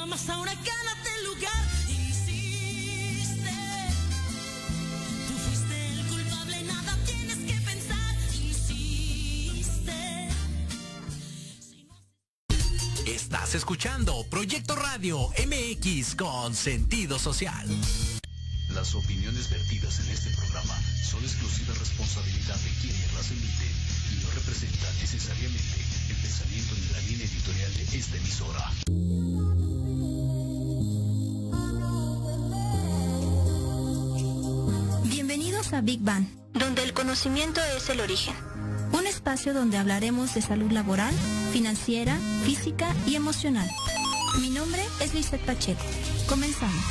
más ahora gánate el lugar. Insiste, tú fuiste el culpable, nada tienes que pensar. Insiste. Estás escuchando Proyecto Radio MX con sentido social. Las opiniones vertidas en este programa son exclusiva responsabilidad de quienes las emiten y no representan necesariamente el pensamiento ni la línea editorial de esta emisora. Bienvenidos a Big Bang, donde el conocimiento es el origen. Un espacio donde hablaremos de salud laboral, financiera, física y emocional. Mi nombre es Lizeth Pacheco. Comenzamos.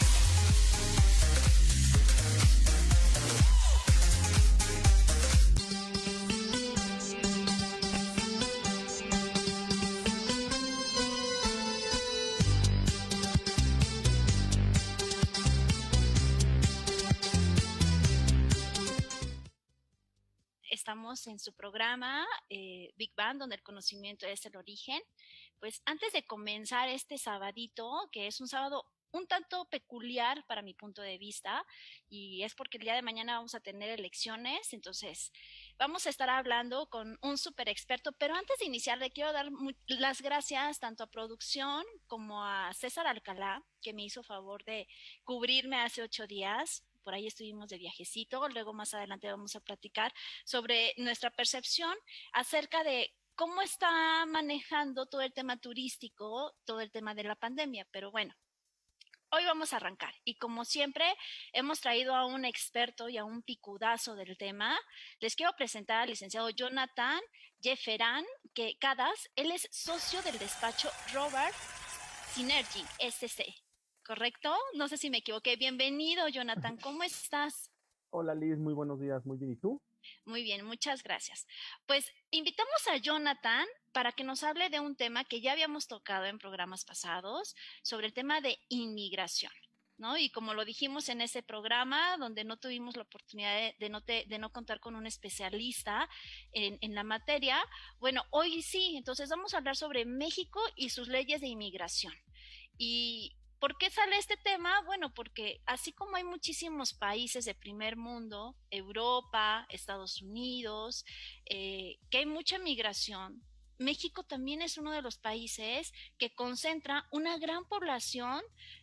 Estamos en su programa Big Bang, donde el conocimiento es el origen. Pues antes de comenzar este sabadito, que es un sábado un tanto peculiar para mi punto de vista, y es porque el día de mañana vamos a tener elecciones, entonces vamos a estar hablando con un súper experto, pero antes de iniciar le quiero dar las gracias tanto a producción como a César Alcalá, que me hizo favor de cubrirme hace 8 días. Por ahí estuvimos de viajecito, luego más adelante vamos a platicar sobre nuestra percepción acerca de cómo está manejando todo el tema turístico, todo el tema de la pandemia, pero bueno, hoy vamos a arrancar y como siempre hemos traído a un experto y a un picudazo del tema. Les quiero presentar al licenciado Jonathan Jefferán Cadas. Él es socio del despacho Robert Synergy SC. ¿Correcto? No sé si me equivoqué. Bienvenido, Jonathan. ¿Cómo estás? Hola, Liz. Muy buenos días. Muy bien. ¿Y tú? Muy bien, muchas gracias. Pues invitamos a Jonathan para que nos hable de un tema que ya habíamos tocado en programas pasados, sobre el tema de inmigración, ¿no? Y como lo dijimos en ese programa, donde no tuvimos la oportunidad de no contar con un especialista en la materia, bueno, hoy sí. Entonces vamos a hablar sobre México y sus leyes de inmigración. Y ¿por qué sale este tema? Bueno, porque así como hay muchísimos países de primer mundo, Europa, Estados Unidos, que hay mucha migración, México también es uno de los países que concentra una gran población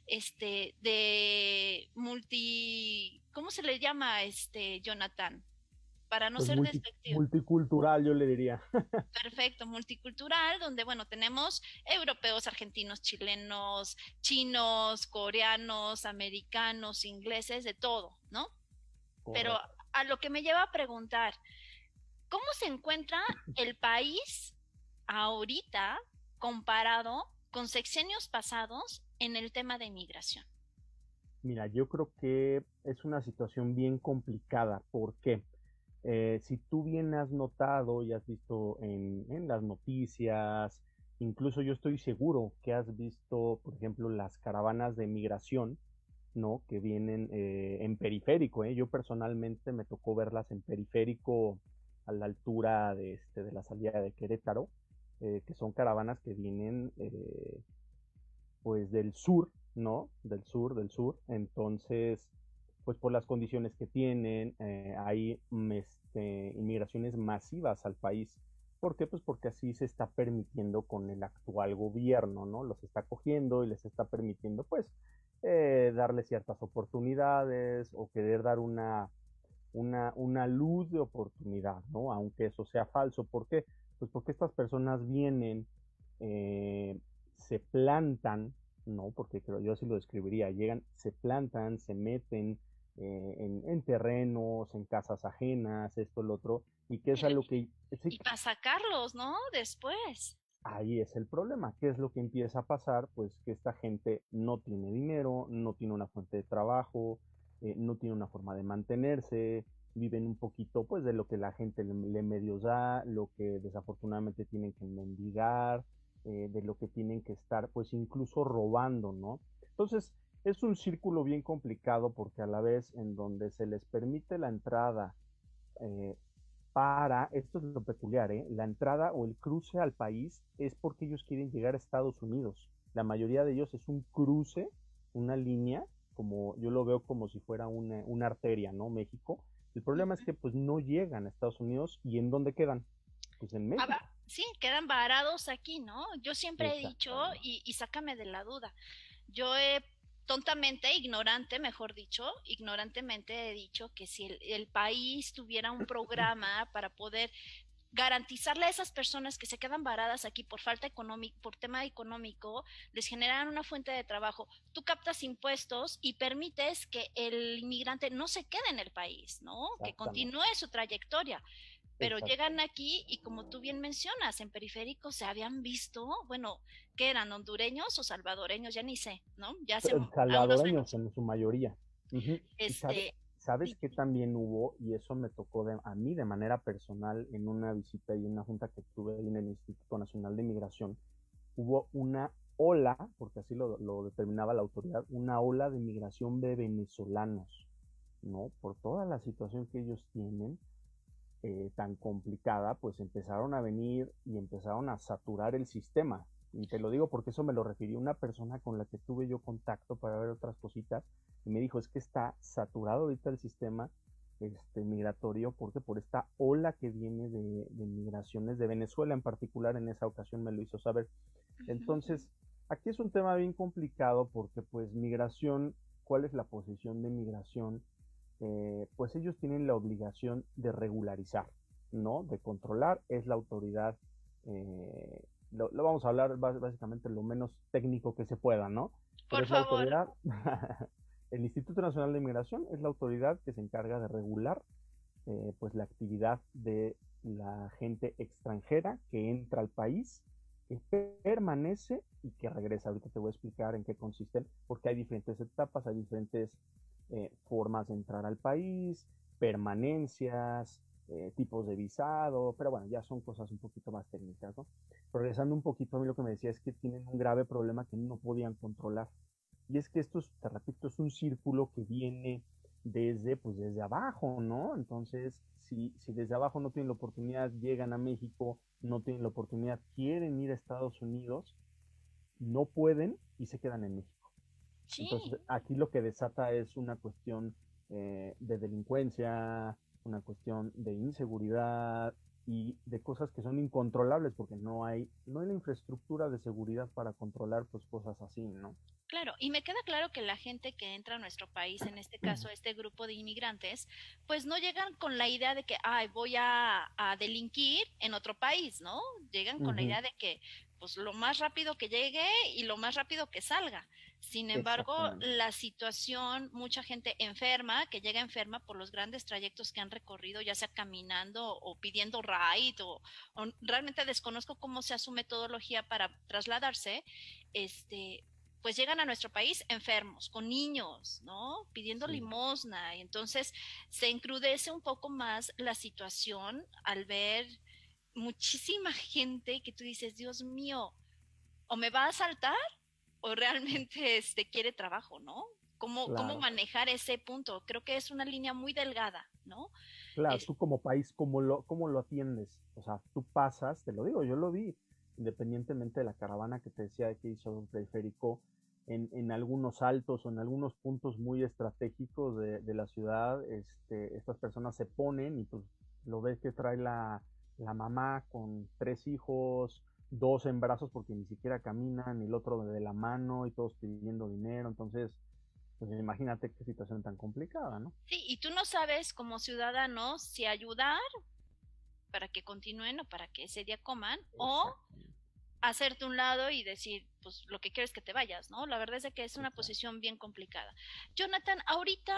de ¿cómo se le llama, Jonathan? Para no Pues ser despectivo. multicultural, yo le diría. Perfecto, multicultural, donde, bueno, tenemos europeos, argentinos, chilenos, chinos, coreanos, americanos, ingleses, de todo, ¿no? Pero Correcto. a lo que me lleva a preguntar, ¿cómo se encuentra el país ahorita comparado con sexenios pasados en el tema de migración? Mira, yo creo que es una situación bien complicada. ¿Por qué? Si tú bien has notado y has visto en las noticias, incluso yo estoy seguro que has visto, por ejemplo, las caravanas de migración, ¿no? Que vienen en periférico, ¿eh? Yo personalmente me tocó verlas en periférico a la altura de la salida de Querétaro, que son caravanas que vienen pues del sur, ¿no? Del sur. Entonces, pues por las condiciones que tienen, hay inmigraciones masivas al país. ¿Por qué? Pues porque así se está permitiendo con el actual gobierno, ¿no? Los está cogiendo y les está permitiendo, pues, darle ciertas oportunidades o querer dar una luz de oportunidad, ¿no? Aunque eso sea falso. ¿Por qué? Pues porque estas personas vienen, se plantan, ¿no? Porque creo yo así lo describiría, llegan, se plantan, se meten en terrenos, en casas ajenas, esto, lo otro, y que es algo que... Sí, Y para sacarlos, ¿no? Después. ahí es el problema. ¿Qué es lo que empieza a pasar? Pues que esta gente no tiene dinero, no tiene una fuente de trabajo, no tiene una forma de mantenerse, viven un poquito pues de lo que la gente le medio da, lo que desafortunadamente tienen que mendigar, de lo que tienen que estar pues incluso robando, ¿no? Entonces es un círculo bien complicado porque a la vez en donde se les permite la entrada eh, esto es lo peculiar, ¿eh? La entrada o el cruce al país es porque ellos quieren llegar a Estados Unidos. La mayoría de ellos es un cruce, una línea, como yo lo veo como si fuera una arteria, ¿no? México. El problema es Ujú. que pues no llegan a Estados Unidos y ¿en dónde quedan? Pues en México. Sí, quedan varados aquí, ¿no? Yo siempre he dicho, Exactamente. y sácame de la duda, yo he tontamente, ignorante, mejor dicho, ignorantemente he dicho que si el país tuviera un programa para poder garantizarle a esas personas que se quedan varadas aquí por falta económica, por tema económico, les generan una fuente de trabajo. Tú captas impuestos y permites que el inmigrante no se quede en el país, ¿no? Que Exactamente. continúe su trayectoria. Pero llegan Exactamente. aquí y como tú bien mencionas, en periféricos se habían visto, bueno, que eran hondureños o salvadoreños, ya ni sé, ¿no? Ya hace a unos Salvadoreños menos. en su mayoría. Ujú. Y Este, sabes que también hubo, y eso me tocó a mí de manera personal en una visita y una junta que tuve en el Instituto Nacional de Migración, hubo una ola, porque así lo determinaba la autoridad, una ola de migración de venezolanos, ¿no? Por toda la situación que ellos tienen, tan complicada, pues empezaron a venir y empezaron a saturar el sistema. Y te lo digo porque eso me lo refirió una persona con la que tuve yo contacto para ver otras cositas y me dijo, es que está saturado ahorita el sistema migratorio porque por esta ola que viene de migraciones de Venezuela en particular, en esa ocasión me lo hizo saber. Entonces, aquí es un tema bien complicado porque pues migración, ¿cuál es la posición de migración? Pues ellos tienen la obligación de regularizar, ¿no? De controlar, es la autoridad, lo vamos a hablar básicamente lo menos técnico que se pueda, ¿no? Pero por es la favor. autoridad, el Instituto Nacional de Migración es la autoridad que se encarga de regular pues la actividad de la gente extranjera que entra al país, que permanece y que regresa. Ahorita te voy a explicar en qué consisten, porque hay diferentes etapas, hay diferentes formas de entrar al país, permanencias, tipos de visado, pero bueno, ya son cosas un poquito más técnicas, ¿no? Regresando un poquito, a mí lo que me decía es que tienen un grave problema que no podían controlar. Y es que esto, te repito, es un círculo que viene pues desde abajo, ¿no? Entonces, si desde abajo no tienen la oportunidad, llegan a México, no tienen la oportunidad, quieren ir a Estados Unidos, no pueden y se quedan en México. Sí, Entonces, aquí lo que desata es una cuestión de delincuencia, una cuestión de inseguridad y de cosas que son incontrolables porque no hay la infraestructura de seguridad para controlar pues cosas así, ¿no? claro, y me queda claro que la gente que entra a nuestro país, en este caso este grupo de inmigrantes, pues no llegan con la idea de que, ay, voy a delinquir en otro país, ¿no? Llegan con la Ujú. idea de que, pues lo más rápido que llegue y lo más rápido que salga. Sin embargo, Exactamente. la situación, mucha gente enferma, que llega enferma por los grandes trayectos que han recorrido, ya sea caminando o pidiendo ride, o realmente desconozco cómo sea su metodología para trasladarse, este, pues llegan a nuestro país enfermos, con niños, ¿no? Pidiendo Sí, limosna. Y entonces se encrudece un poco más la situación al ver muchísima gente que tú dices, Dios mío, o me va a asaltar o realmente quiere trabajo, ¿no? ¿Cómo claro. manejar ese punto? Creo que es una línea muy delgada, ¿no? Claro, Es, tú como país, ¿cómo lo atiendes? O sea, tú pasas, te lo digo, yo lo vi, independientemente de la caravana que te decía que hizo un periférico, en algunos altos o en algunos puntos muy estratégicos de la ciudad, estas personas se ponen y pues lo ves que trae la mamá con 3 hijos, dos en brazos porque ni siquiera caminan, y el otro de la mano y todos pidiendo dinero, entonces, pues imagínate qué situación tan complicada, ¿no? sí, y tú no sabes como ciudadano si ayudar para que continúen o para que ese día coman o Exacto, hacerte un lado y decir, pues lo que quiero es que te vayas, ¿no? La verdad es de que es una exacto. posición bien complicada. Jonathan, ahorita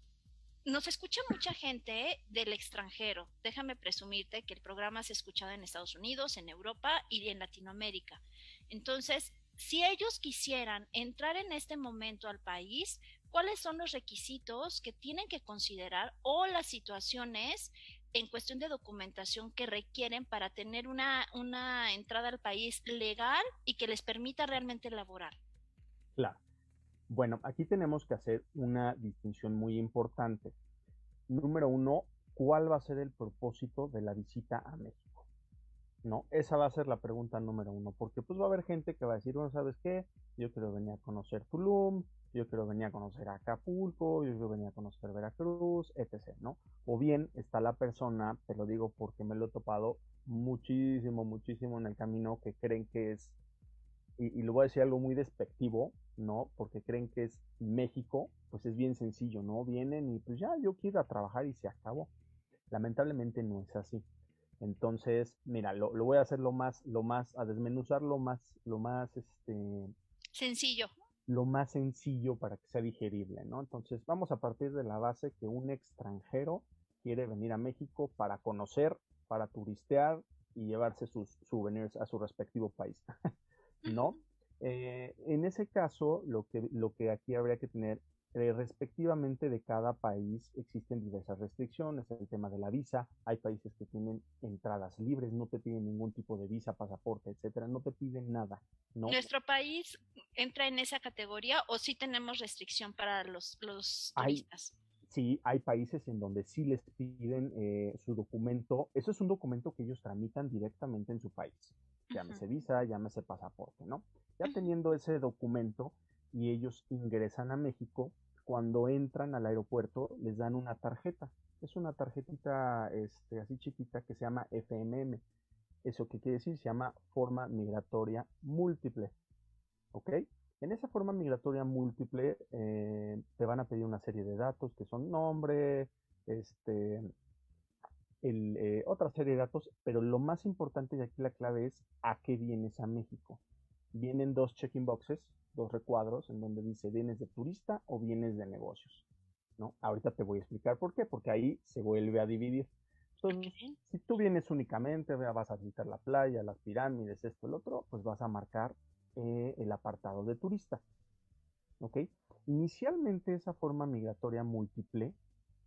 nos escucha mucha gente del extranjero. Déjame presumirte que el programa se ha escuchado en Estados Unidos, en Europa y en Latinoamérica. Entonces, si ellos quisieran entrar en este momento al país, ¿cuáles son los requisitos que tienen que considerar o las situaciones en cuestión de documentación que requieren para tener una entrada al país legal y que les permita realmente laborar? Claro. Bueno, aquí tenemos que hacer una distinción muy importante. Número uno, ¿cuál va a ser el propósito de la visita a México? ¿no? Esa va a ser la pregunta número uno, porque pues va a haber gente que va a decir, bueno, ¿sabes qué? Yo quiero venir a conocer Tulum, yo quiero venir a conocer Acapulco, yo quiero venir a conocer Veracruz, etc., ¿no? O bien está la persona, te lo digo porque me lo he topado muchísimo en el camino, que creen que es, y lo voy a decir algo muy despectivo, ¿no? Porque creen que es México, pues es bien sencillo, ¿no? Vienen y pues ya, yo quiero ir a trabajar y se acabó. Lamentablemente no es así. Entonces, mira, lo voy a hacer a desmenuzar Sencillo. lo más sencillo para que sea digerible, ¿no? Entonces, vamos a partir de la base que un extranjero quiere venir a México para conocer, para turistear y llevarse sus souvenirs a su respectivo país, ¿no? En ese caso, lo que aquí habría que tener, respectivamente de cada país, existen diversas restricciones. El tema de la visa, hay países que tienen entradas libres, no te piden ningún tipo de visa, pasaporte, etcétera, no te piden nada, ¿no? ¿Nuestro país entra en esa categoría o sí tenemos restricción para los turistas? Sí, hay países en donde sí les piden su documento. Eso es un documento que ellos tramitan directamente en su país. Llámese visa, llámese pasaporte, ¿no? Ya teniendo ese documento y ellos ingresan a México, cuando entran al aeropuerto les dan una tarjeta. Es una tarjetita así chiquita que se llama FMM. ¿Eso qué quiere decir? Se llama forma migratoria múltiple. ¿Ok? En esa forma migratoria múltiple te van a pedir una serie de datos que son nombre, otra serie de datos, pero lo más importante y aquí la clave es a qué vienes a México. Vienen 2 check-in boxes, 2 recuadros en donde dice vienes de turista o vienes de negocios, ¿no? Ahorita te voy a explicar por qué, porque ahí se vuelve a dividir. Entonces, si tú vienes únicamente, vas a visitar la playa, las pirámides, esto, el otro, pues vas a marcar el apartado de turista, ¿ok? Inicialmente esa forma migratoria múltiple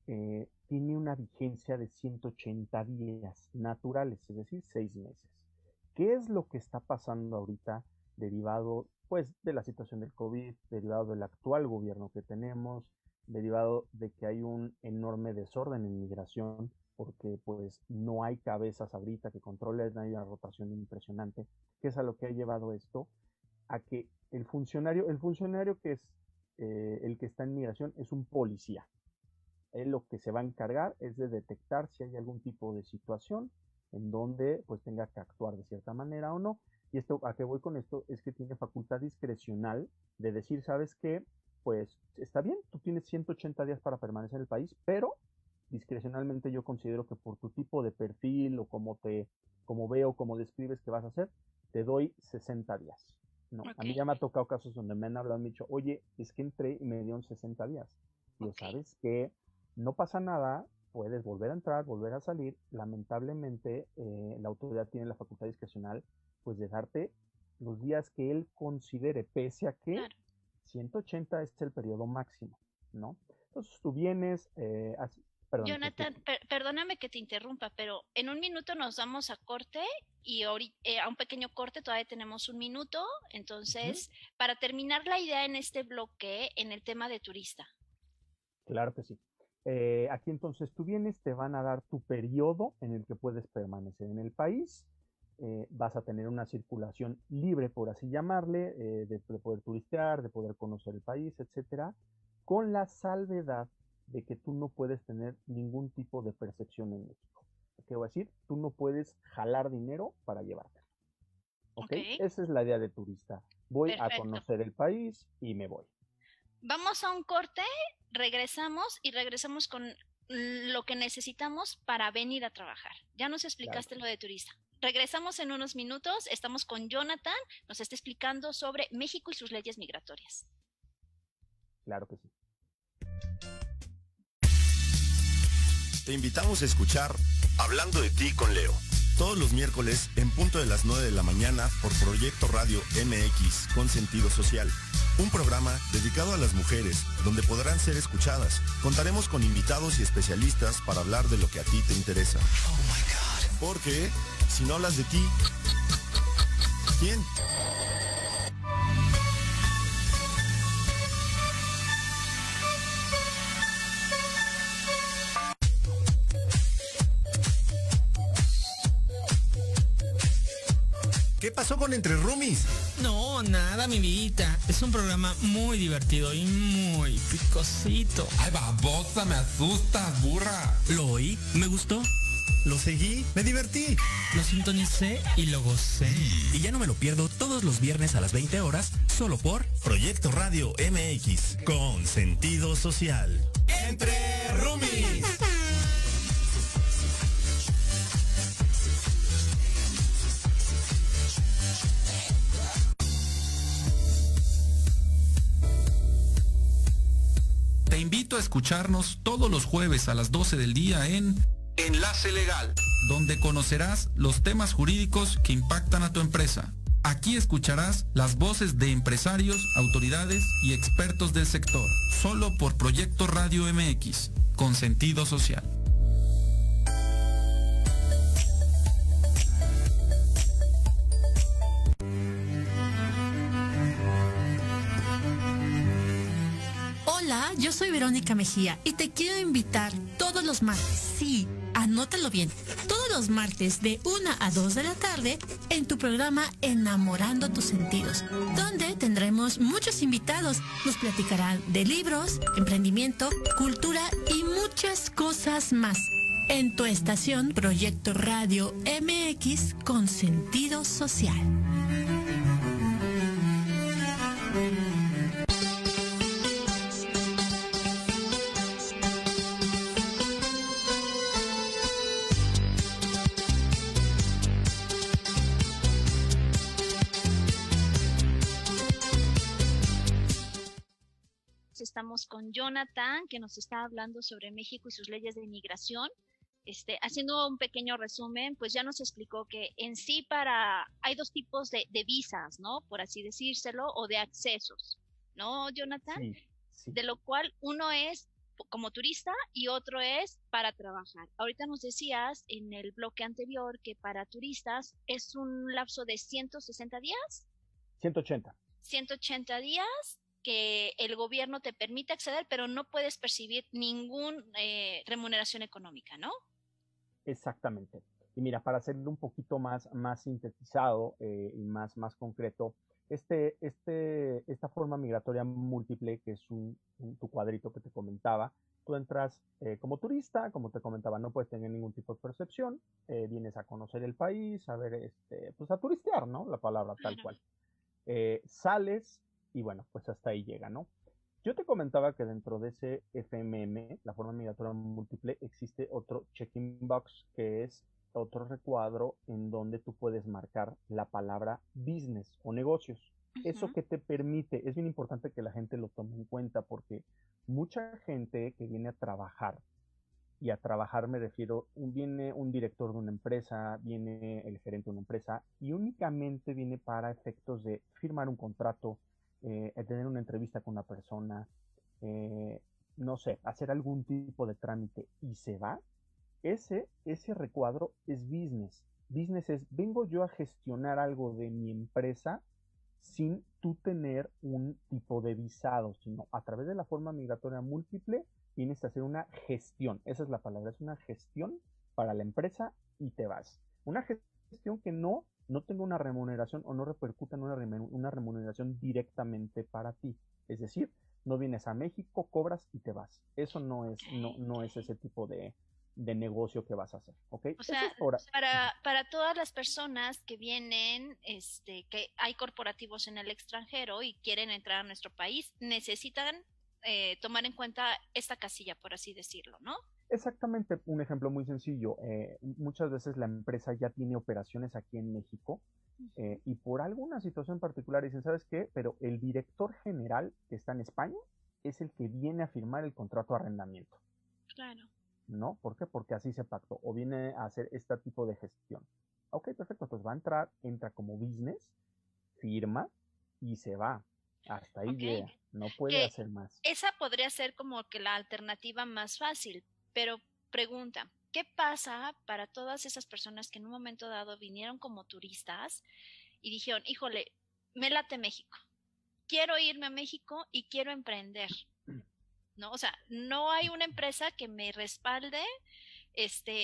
tiene una vigencia de 180 días naturales, es decir, 6 meses. ¿Qué es lo que está pasando ahorita derivado, pues, de la situación del COVID, derivado del actual gobierno que tenemos, derivado de que hay un enorme desorden en migración, porque pues no hay cabezas ahorita que controlen, hay una rotación impresionante, que es a lo que ha llevado esto, a que el funcionario que es el que está en migración es un policía. Él lo que se va a encargar es de detectar si hay algún tipo de situación en donde pues tenga que actuar de cierta manera o no. Y esto, ¿a qué voy con esto? Es que tiene facultad discrecional de decir, ¿sabes qué? Pues está bien, tú tienes 180 días para permanecer en el país, pero discrecionalmente yo considero que por tu tipo de perfil o como veo, como describes que vas a hacer, te doy 60 días. No, a mí ya me ha tocado casos donde me han hablado y me han dicho, oye, es que entré y me dieron 60 días. Y sabes que no pasa nada, puedes volver a entrar, volver a salir. Lamentablemente, la autoridad tiene la facultad discrecional, pues de darte los días que él considere, pese a que 180 es el periodo máximo, ¿no? Entonces tú vienes, perdón, Jonathan, perdóname que te interrumpa, pero en un minuto nos vamos a corte y a un pequeño corte, todavía tenemos un minuto, entonces, para terminar la idea en este bloque, en el tema de turista. Claro que sí. Aquí entonces tú vienes, te van a dar tu periodo en el que puedes permanecer en el país, vas a tener una circulación libre, por así llamarle, de poder turistear, de poder conocer el país, etcétera, con la salvedad de que tú no puedes tener ningún tipo de percepción en México. ¿Qué voy a decir? Tú no puedes jalar dinero para llevártelo. ¿Ok? Esa es la idea de turista. Voy a conocer el país y me voy. Vamos a un corte, regresamos con lo que necesitamos para venir a trabajar. Ya nos explicaste lo de turista. Regresamos en unos minutos, estamos con Jonathan, nos está explicando sobre México y sus leyes migratorias. Claro que sí. Te invitamos a escuchar Hablando de ti con Leo, todos los miércoles en punto de las 9 de la mañana por Proyecto Radio MX con sentido social. Un programa dedicado a las mujeres, donde podrán ser escuchadas. Contaremos con invitados y especialistas para hablar de lo que a ti te interesa. Oh my God. Porque si no hablas de ti, ¿quién? pasó con Entre Roomies? No, nada, mi vidita. Es un programa muy divertido y muy picosito. Ay, babosa, me asustas, burra. Lo oí, me gustó. Lo seguí, me divertí. Lo sintonicé y lo gocé. Y ya no me lo pierdo todos los viernes a las 20 horas, solo por Proyecto Radio MX, con sentido social. Entre Roomies. Te invito a escucharnos todos los jueves a las 12 del día en Enlace Legal, donde conocerás los temas jurídicos que impactan a tu empresa. Aquí escucharás las voces de empresarios, autoridades y expertos del sector, solo por Proyecto Radio MX, con sentido social. Hola, yo soy Verónica Mejía y te quiero invitar todos los martes, sí, anótalo bien, todos los martes de 1 a 2 de la tarde en tu programa Enamorando tus Sentidos, donde tendremos muchos invitados. Nos platicarán de libros, emprendimiento, cultura y muchas cosas más. En tu estación Proyecto Radio MX con sentido social. Estamos con Jonathan, que nos está hablando sobre México y sus leyes de inmigración. Haciendo un pequeño resumen, pues ya nos explicó que en sí hay dos tipos de visas, ¿no? Por así decírselo, o de accesos, ¿no, Jonathan? Sí, sí. De lo cual uno es como turista y otro es para trabajar. Ahorita nos decías en el bloque anterior que para turistas es un lapso de 160 días. 180. 180 días que el gobierno te permite acceder, pero no puedes percibir ninguna remuneración económica, ¿no? Exactamente. Y mira, para hacerlo un poquito más sintetizado y más concreto, esta forma migratoria múltiple, que es tu cuadrito que te comentaba, tú entras como turista, como te comentaba, no puedes tener ningún tipo de percepción, vienes a conocer el país, a ver, pues a turistear, ¿no? La palabra tal cual. Sales y bueno, pues hasta ahí llega, ¿no? Yo te comentaba que dentro de ese FMM, la forma migratoria múltiple, existe otro check-in box, que es otro recuadro en donde tú puedes marcar la palabra business o negocios. Eso que te permite, es bien importante que la gente lo tome en cuenta, porque mucha gente que viene a trabajar, y a trabajar me refiero, viene un director de una empresa, viene el gerente de una empresa, y únicamente viene para efectos de firmar un contrato, tener una entrevista con una persona, no sé, hacer algún tipo de trámite y se va. Ese recuadro es business. Business es, vengo yo a gestionar algo de mi empresa sin tú tener un tipo de visado, sino a través de la forma migratoria múltiple vienes a hacer una gestión. Esa es la palabra, es una gestión para la empresa y te vas. Una gestión que no tenga una remuneración o no repercuta en una remuneración directamente para ti. Es decir, no vienes a México, cobras y te vas. Eso no es ese tipo de negocio que vas a hacer, ¿ok? O sea, para todas las personas que vienen, que hay corporativos en el extranjero y quieren entrar a nuestro país, necesitan tomar en cuenta esta casilla, por así decirlo, ¿no? Exactamente, un ejemplo muy sencillo. Muchas veces la empresa ya tiene operaciones aquí en México y por alguna situación particular dicen, ¿sabes qué? Pero el director general que está en España es el que viene a firmar el contrato de arrendamiento. Claro. ¿No? ¿Por qué? Porque así se pactó o viene a hacer este tipo de gestión. Ok, perfecto, pues va a entrar, entra como business, firma y se va. Hasta ahí llega, no puede hacer más. Esa podría ser como que la alternativa más fácil. Pero pregunta, ¿qué pasa para todas esas personas que en un momento dado vinieron como turistas y dijeron, híjole, me late México, quiero irme a México y quiero emprender? ¿No? O sea, no hay una empresa que me respalde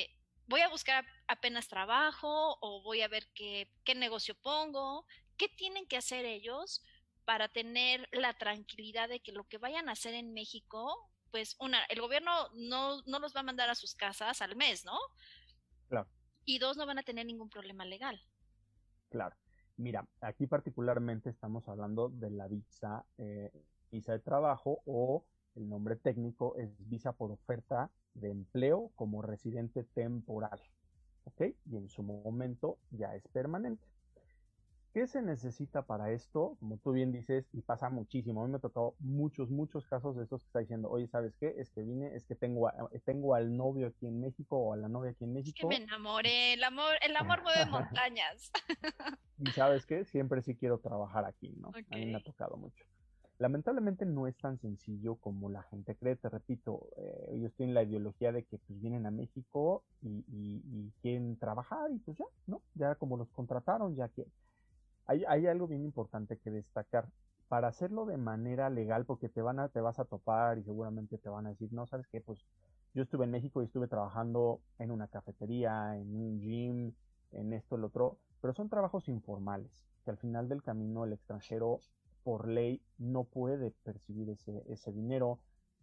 voy a buscar apenas trabajo o voy a ver qué negocio pongo. ¿Qué tienen que hacer ellos para tener la tranquilidad de que lo que vayan a hacer en México, pues el gobierno no los va a mandar a sus casas al mes, ¿no? Claro. Y dos, no van a tener ningún problema legal. Claro. Mira, aquí particularmente estamos hablando de la visa de trabajo, o el nombre técnico es visa por oferta de empleo como residente temporal. ¿Ok? Y en su momento ya es permanente. ¿Qué se necesita para esto? Como tú bien dices, y pasa muchísimo. A mí me ha tocado muchos casos de estos que está diciendo, oye, ¿sabes qué? Es que vine, es que tengo al novio aquí en México o a la novia aquí en Es que me México. enamoré, el amor mueve montañas. Y ¿sabes qué? Siempre sí quiero trabajar aquí, ¿no? A mí me ha Ok. tocado mucho. Lamentablemente no es tan sencillo como la gente cree, te repito, ellos tienen la ideología de que pues vienen a México y quieren trabajar y pues ya, ¿no? Ya como los contrataron, ya que hay algo bien importante que destacar. Para hacerlo de manera legal, porque te vas a topar y seguramente te van a decir, no, ¿sabes qué? Pues yo estuve en México y estuve trabajando en una cafetería, en un gym, en esto, el otro, pero son trabajos informales, que al final del camino el extranjero, por ley, no puede percibir ese dinero,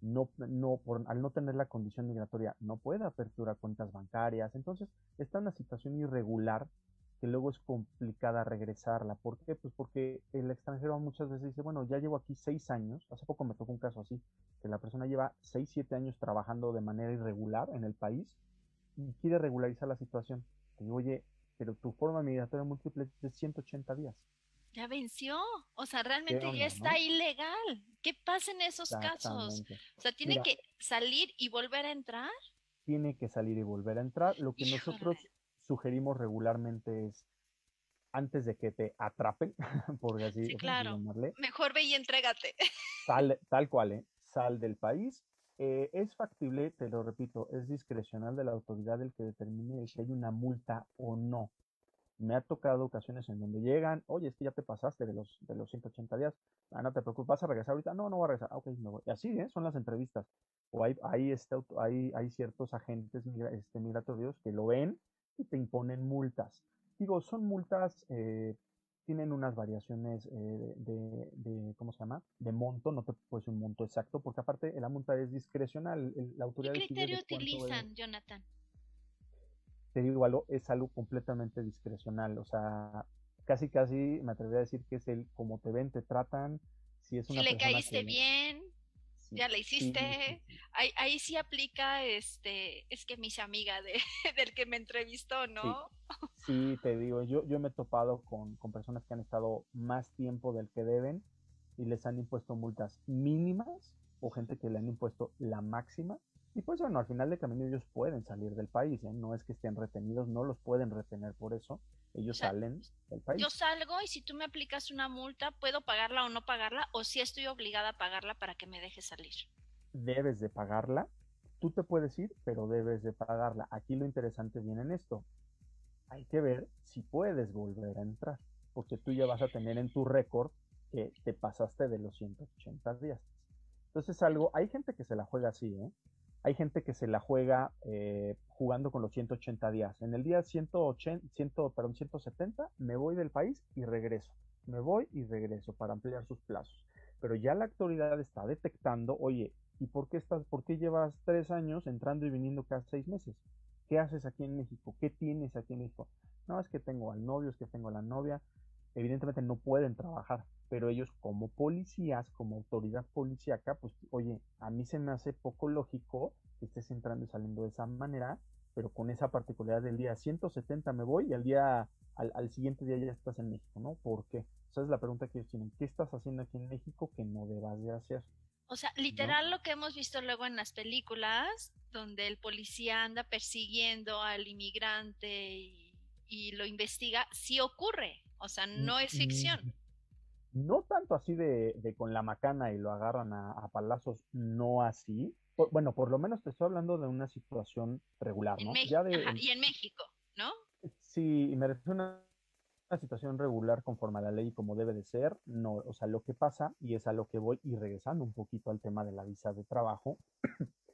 al no tener la condición migratoria, no puede aperturar cuentas bancarias, entonces está en una situación irregular que luego es complicada regresarla. ¿Por qué? Pues porque el extranjero muchas veces dice, bueno, ya llevo aquí 6 años, hace poco me tocó un caso así, que la persona lleva 6, 7 años trabajando de manera irregular en el país y quiere regularizar la situación. Y digo, oye, pero tu forma migratoria múltiple es de 180 días. Ya venció, o sea, ¿Qué realmente ya onda, está no? ilegal. ¿Qué pasa en esos casos? Exactamente. O sea, tiene Mira, que salir y volver a entrar. tiene que salir y volver a entrar. Lo que Híjole, nosotros sugerimos regularmente es, antes de que te atrapen, sí, por así claro. llamarle, Mejor ve y entrégate. sal, tal cual, sal del país. Es factible, te lo repito, es discrecional de la autoridad el que determine si hay una multa o no. Me ha tocado ocasiones en donde llegan, oye, es que ya te pasaste de los 180 días, no te preocupes, ¿vas a regresar ahorita? No, no voy a regresar, ok, me voy. Y así, son las entrevistas. O hay ciertos agentes migratorios que lo ven y te imponen multas. Digo, son multas, tienen unas variaciones ¿cómo se llama? De monto, no te puedo decir un monto exacto, porque aparte la multa es discrecional, la ¿Qué autoridad decide criterio de cuánto es. utilizan, Jonathan? Te digo algo, es algo completamente discrecional, o sea, casi me atrevería a decir que es el cómo te ven, te tratan, si es Si una le persona caíste que, bien, sí, ya le sí, sí, hiciste. sí, Ahí sí aplica, es que me hice amiga del que me entrevistó, sí, ¿no? sí, te digo, yo me he topado con personas que han estado más tiempo del que deben y les han impuesto multas mínimas o gente que le han impuesto la máxima. Y pues bueno, al final de camino ellos pueden salir del país, ¿eh? No es que estén retenidos, no los pueden retener por eso, O ellos sea, salen del yo país. salgo y si tú me aplicas una multa, ¿puedo pagarla o no pagarla? ¿O si estoy obligada a pagarla para que me deje salir? Debes de pagarla. Tú te puedes ir, pero debes de pagarla. Aquí lo interesante viene en esto. Hay que ver si puedes volver a entrar, porque tú ya vas a tener en tu récord que te pasaste de los 180 días. Entonces hay gente que se la juega así, ¿eh? Hay gente que se la juega jugando con los 180 días. En el día 180, 100, perdón, 170 me voy del país y regreso. Me voy y regreso para ampliar sus plazos. Pero ya la autoridad está detectando, oye, ¿y por qué llevas 3 años entrando y viniendo cada 6 meses? ¿Qué haces aquí en México? ¿Qué tienes aquí en México? No, es que tengo al novio, es que tengo a la novia. Evidentemente no pueden trabajar, pero ellos como policías, como autoridad policíaca, pues oye, a mí se me hace poco lógico que estés entrando y saliendo de esa manera, pero con esa particularidad del día 170 me voy y al siguiente día ya estás en México, ¿no? ¿Por qué? Esa es la pregunta que ellos tienen. ¿Qué estás haciendo aquí en México que no debas de hacer? O sea, ¿No? literal lo que hemos visto luego en las películas, donde el policía anda persiguiendo al inmigrante y lo investiga, sí ocurre. O sea, Mm, no es mm, ficción. No tanto así de con la macana y lo agarran a palazos, no así. Bueno, por lo menos te estoy hablando de una situación regular, En ¿no? México, ajá, y en México, ¿no? Si me refiero a una situación regular conforme a la ley y como debe de ser, no, o sea, lo que pasa, y es a lo que voy, y regresando un poquito al tema de la visa de trabajo,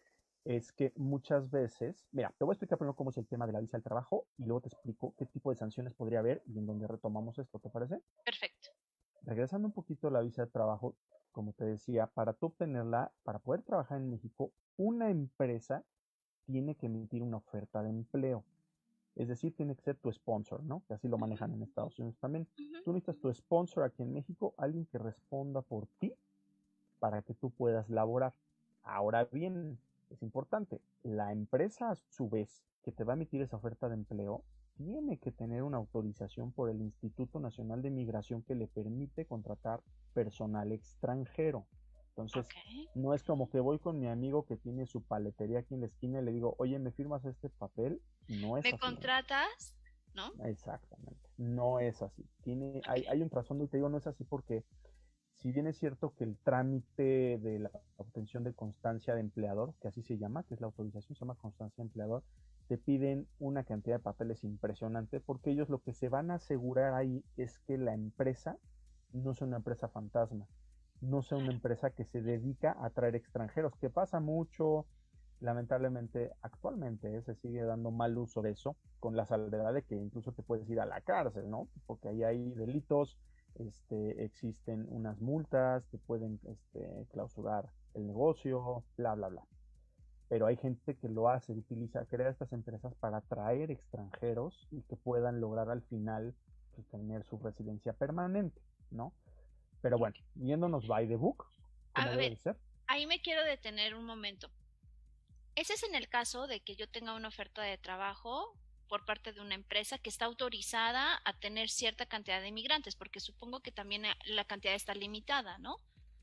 es que muchas veces, mira, te voy a explicar primero cómo es el tema de la visa del trabajo y luego te explico qué tipo de sanciones podría haber y en dónde retomamos esto, ¿te parece? Perfecto. Regresando un poquito a la visa de trabajo, como te decía, para tú obtenerla, para poder trabajar en México, una empresa tiene que emitir una oferta de empleo. Es decir, tiene que ser tu sponsor, ¿no? Que así lo manejan en Estados Unidos también. Tú necesitas tu sponsor aquí en México, alguien que responda por ti para que tú puedas laborar. Ahora bien, es importante, la empresa a su vez que te va a emitir esa oferta de empleo tiene que tener una autorización por el Instituto Nacional de Migración que le permite contratar personal extranjero. Entonces, no es como que voy con mi amigo que tiene su paletería aquí en la esquina y le digo, oye, ¿me firmas este papel? No es ¿Me así. contratas? ¿No? Exactamente, no es así. Hay un trasfondo y te digo, no es así porque si bien es cierto que el trámite de la obtención de constancia de empleador, que así se llama, que es la autorización, se llama constancia de empleador, te piden una cantidad de papeles impresionante porque ellos lo que se van a asegurar ahí es que la empresa no sea una empresa fantasma, no sea una empresa que se dedica a traer extranjeros, que pasa mucho, lamentablemente actualmente se sigue dando mal uso de eso, con la salvedad de que incluso te puedes ir a la cárcel, ¿no? Porque ahí hay delitos, existen unas multas, te pueden clausurar el negocio, bla, bla, bla. Pero hay gente que lo hace, utiliza, crea estas empresas para atraer extranjeros y que puedan lograr al final pues, tener su residencia permanente, ¿no? Pero bueno, yéndonos by the book, como debe de ser. Ahí me quiero detener un momento. Ese es en el caso de que yo tenga una oferta de trabajo por parte de una empresa que está autorizada a tener cierta cantidad de inmigrantes, porque supongo que también la cantidad está limitada, ¿no?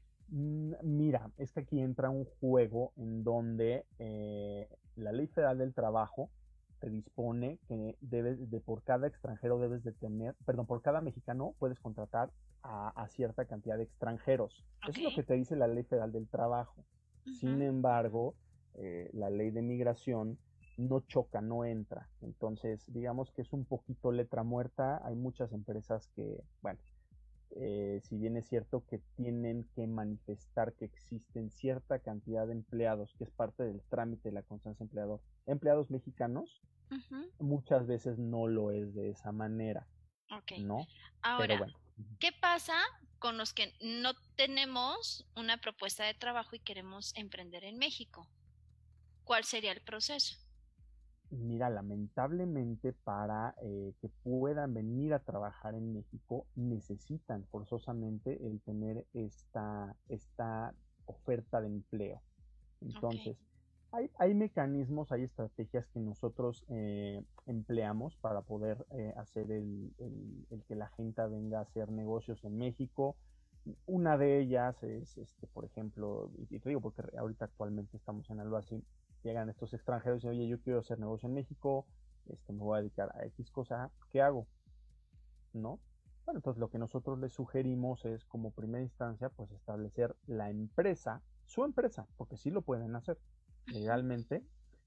Mira, es que aquí entra un juego en donde la Ley Federal del Trabajo te dispone que por cada extranjero debes de tener, perdón, por cada mexicano puedes contratar a cierta cantidad de extranjeros. Eso es lo que te dice la Ley Federal del Trabajo. Sin embargo, la Ley de Migración no choca, no entra. Entonces, digamos que es un poquito letra muerta. Hay muchas empresas que, bueno, si bien es cierto que tienen que manifestar que existen cierta cantidad de empleados, que es parte del trámite de la constancia empleador, empleados mexicanos, muchas veces no lo es de esa manera, ¿no? Ahora, pero bueno. ¿Qué pasa con los que no tenemos una propuesta de trabajo y queremos emprender en México? ¿Cuál sería el proceso? Mira, lamentablemente para que puedan venir a trabajar en México necesitan forzosamente el tener esta oferta de empleo. Entonces, hay mecanismos, hay estrategias que nosotros empleamos para poder hacer el que la gente venga a hacer negocios en México. Una de ellas es, por ejemplo, y te digo porque ahorita actualmente estamos en algo así, llegan estos extranjeros y dicen, oye, yo quiero hacer negocio en México, me voy a dedicar a X cosa, ¿qué hago? ¿No? Bueno, entonces lo que nosotros les sugerimos es, como primera instancia, pues establecer la empresa, su empresa, porque sí lo pueden hacer. Legalmente,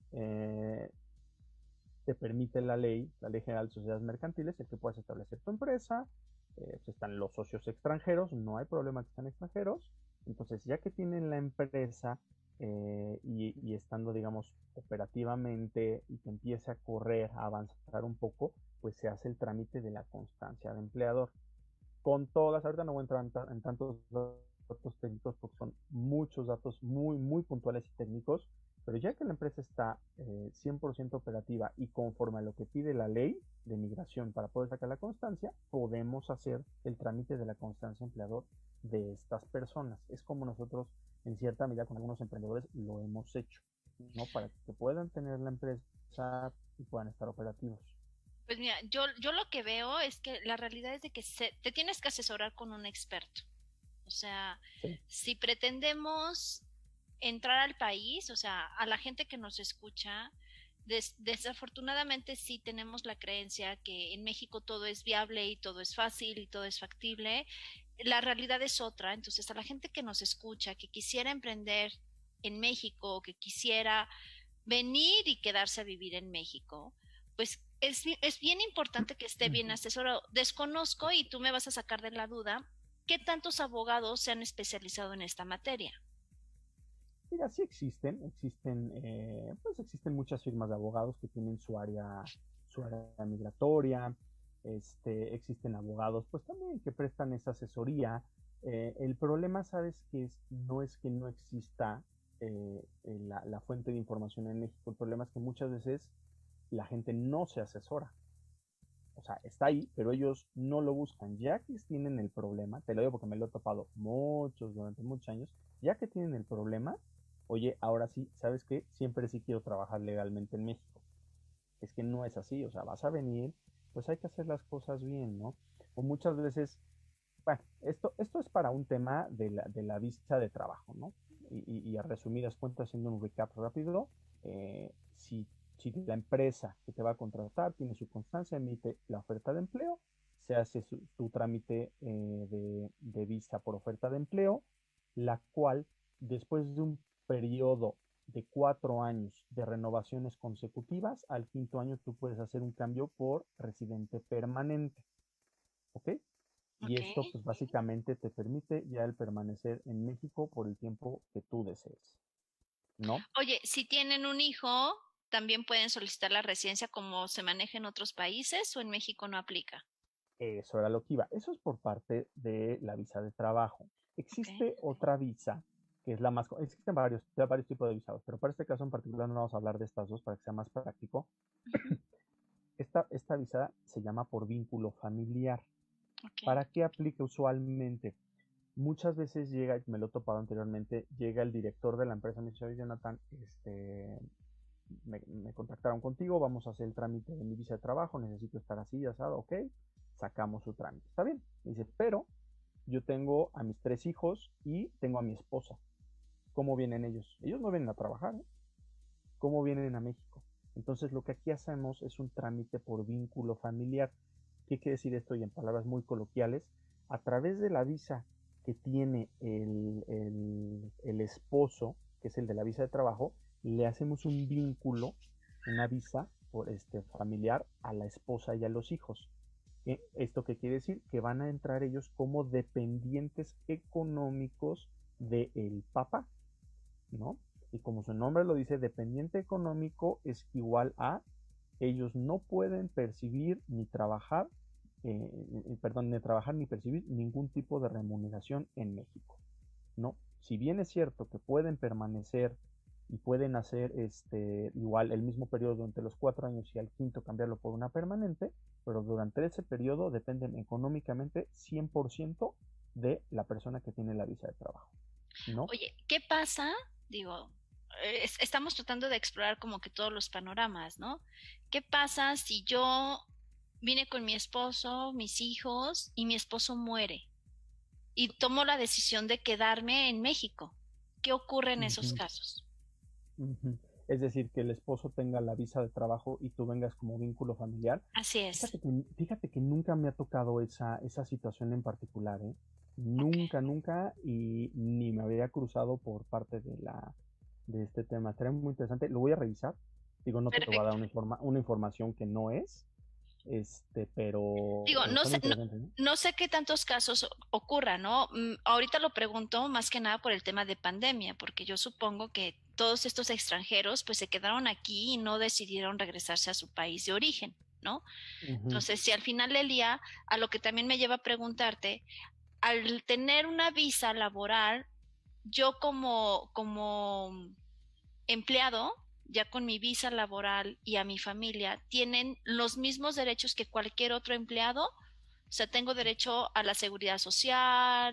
te permite la Ley General de Sociedades Mercantiles, el que puedas establecer tu empresa, pues están los socios extranjeros, no hay problema que estén extranjeros, entonces ya que tienen la empresa, y estando, digamos, operativamente y que empiece a correr, a avanzar un poco, pues se hace el trámite de la constancia de empleador. Con todas, ahorita no voy a entrar en tantos datos técnicos porque son muchos datos muy, muy puntuales y técnicos, pero ya que la empresa está 100% operativa y conforme a lo que pide la ley de migración para poder sacar la constancia, podemos hacer el trámite de la constancia empleador de estas personas. Es como nosotros en cierta medida con algunos emprendedores lo hemos hecho, ¿no? Para que puedan tener la empresa y puedan estar operativos. Pues mira, yo lo que veo es que la realidad es de que te tienes que asesorar con un experto. O sea, si pretendemos entrar al país, o sea, a la gente que nos escucha, desafortunadamente sí tenemos la creencia que en México todo es viable y todo es fácil y todo es factible. La realidad es otra. Entonces, a la gente que nos escucha, que quisiera emprender en México, que quisiera venir y quedarse a vivir en México, pues es bien importante que esté bien asesorado. Desconozco, y tú me vas a sacar de la duda, ¿qué tantos abogados se han especializado en esta materia? Mira, sí pues existen muchas firmas de abogados que tienen su área migratoria, existen abogados, pues también que prestan esa asesoría. El problema, ¿sabes qué es? No es que no exista la fuente de información en México, el problema es que muchas veces la gente no se asesora. O sea, está ahí, pero ellos no lo buscan. Ya que tienen el problema, te lo digo porque me lo he topado durante muchos años, ya que tienen el problema, oye, ahora sí, ¿sabes qué? Siempre sí quiero trabajar legalmente en México. Es que no es así, o sea, vas a venir, pues hay que hacer las cosas bien, ¿no? O muchas veces, bueno, esto es para un tema de la visa de trabajo, ¿no? Y a resumidas cuentas, haciendo un recap rápido, si la empresa que te va a contratar tiene su constancia, emite la oferta de empleo, se hace tu trámite de visa por oferta de empleo, la cual después de un periodo de 4 años de renovaciones consecutivas, al quinto año tú puedes hacer un cambio por residente permanente. ¿Ok? Y Ok. esto pues básicamente te permite ya el permanecer en México por el tiempo que tú desees, ¿no? Oye, si tienen un hijo, ¿también pueden solicitar la residencia como se maneja en otros países o en México no aplica? Eso era lo que iba. Eso es por parte de la visa de trabajo. Ok. Existe otra visa, que es existen varios tipos de visados, pero para este caso en particular no vamos a hablar de estas dos para que sea más práctico. Ujú. Esta visa se llama por vínculo familiar. Ok. ¿Para qué aplica usualmente? Muchas veces llega, me lo he topado anteriormente, llega el director de la empresa, me dice: "Oye, Jonathan, me contactaron contigo, vamos a hacer el trámite de mi visa de trabajo, necesito estar así, ya sabes, ok, sacamos su trámite, está bien". Me dice: "Pero yo tengo a mis 3 hijos y tengo a mi esposa, ¿cómo vienen ellos? Ellos no vienen a trabajar, ¿eh? ¿Cómo vienen a México?". Entonces lo que aquí hacemos es un trámite por vínculo familiar. ¿Qué quiere decir esto? Y en palabras muy coloquiales, a través de la visa que tiene el esposo, que es el de la visa de trabajo, le hacemos un vínculo, una visa por familiar a la esposa y a los hijos. ¿Esto qué quiere decir? Que van a entrar ellos como dependientes económicos del papá, ¿no? Y como su nombre lo dice, dependiente económico es igual a ellos no pueden percibir ni trabajar, perdón, ni trabajar ni percibir ningún tipo de remuneración en México, ¿no? Si bien es cierto que pueden permanecer y pueden hacer igual el mismo periodo durante los 4 años y al quinto cambiarlo por una permanente, pero durante ese periodo dependen económicamente 100% de la persona que tiene la visa de trabajo, ¿no? Oye, ¿qué pasa? Digo, estamos tratando de explorar como que todos los panoramas, ¿no? ¿Qué pasa si yo vine con mi esposo, mis hijos y mi esposo muere y tomo la decisión de quedarme en México? ¿Qué ocurre en esos Ujú. casos? Ujú. Es decir, que el esposo tenga la visa de trabajo y tú vengas como vínculo familiar. Así es. Fíjate que nunca me ha tocado esa situación en particular, ¿eh? Ok. Nunca, nunca, y ni me había cruzado por parte de este tema. Estaría muy interesante. Lo voy a revisar. Digo, no te voy a dar Perfecto. una información que no es, pero Digo, no está muy sé, no, interesante, ¿no? no sé qué tantos casos ocurran, ¿no? Ahorita lo pregunto más que nada por el tema de pandemia, porque yo supongo que todos estos extranjeros pues se quedaron aquí y no decidieron regresarse a su país de origen, ¿no? Ujú. Entonces, si al final del día, a lo que también me lleva a preguntarte, al tener una visa laboral, yo como empleado, ya con mi visa laboral y a mi familia, tienen los mismos derechos que cualquier otro empleado. O sea, tengo derecho a la seguridad social,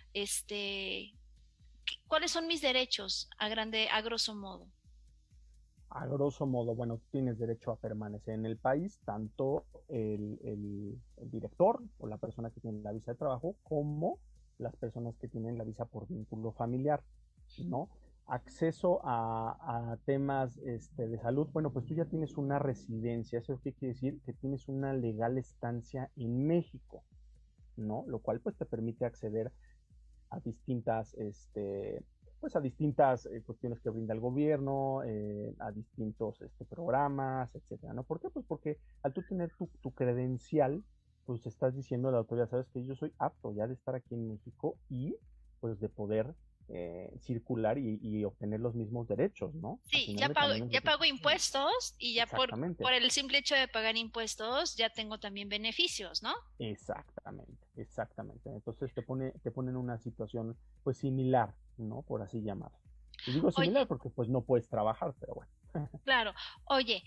¿cuáles son mis derechos a grosso modo? A grosso modo, bueno, tienes derecho a permanecer en el país, tanto el director o la persona que tiene la visa de trabajo, como las personas que tienen la visa por vínculo familiar, ¿no? Acceso a temas de salud, bueno, pues tú ya tienes una residencia, ¿eso qué quiere decir? Que tienes una legal estancia en México, ¿no? Lo cual pues te permite acceder a distintas, pues a distintas cuestiones que brinda el gobierno, a distintos programas, etcétera, ¿no? ¿Por qué? Pues porque al tú tener tu credencial, pues estás diciendo a la autoridad, sabes que yo soy apto ya de estar aquí en México y pues de poder circular y obtener los mismos derechos, ¿no? Al Sí, final de caminos, ya pago impuestos y ya exactamente, por el simple hecho de pagar impuestos ya tengo también beneficios, ¿no? exactamente, exactamente. Entonces te pone en una situación pues similar, ¿no? Por así llamarlo. Y digo similar Oye, porque pues no puedes trabajar, pero bueno. claro, oye,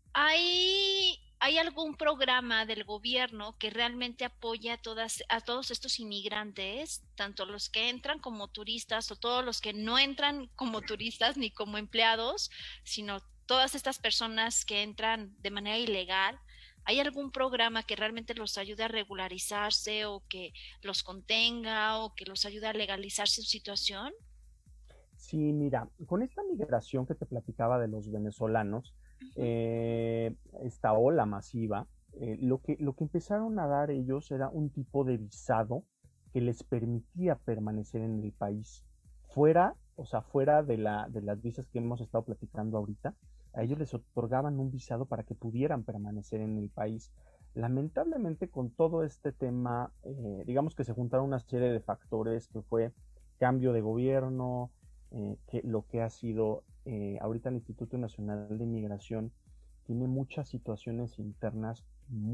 ¿hay algún programa del gobierno que realmente apoya a todos estos inmigrantes, tanto los que entran como turistas o todos los que no entran como turistas ni como empleados, sino todas estas personas que entran de manera ilegal? ¿Hay algún programa que realmente los ayude a regularizarse o que los contenga o que los ayude a legalizar su situación? Sí, mira, con esta migración que te platicaba de los venezolanos, Ujú. esta ola masiva, lo que empezaron a dar ellos era un tipo de visado que les permitía permanecer en el país. Fuera, o sea, fuera de las visas que hemos estado platicando ahorita, a ellos les otorgaban un visado para que pudieran permanecer en el país. Lamentablemente, con todo este tema, digamos que se juntaron una serie de factores que fue cambio de gobierno, que lo que ha sido ahorita el Instituto Nacional de Migración tiene muchas situaciones internas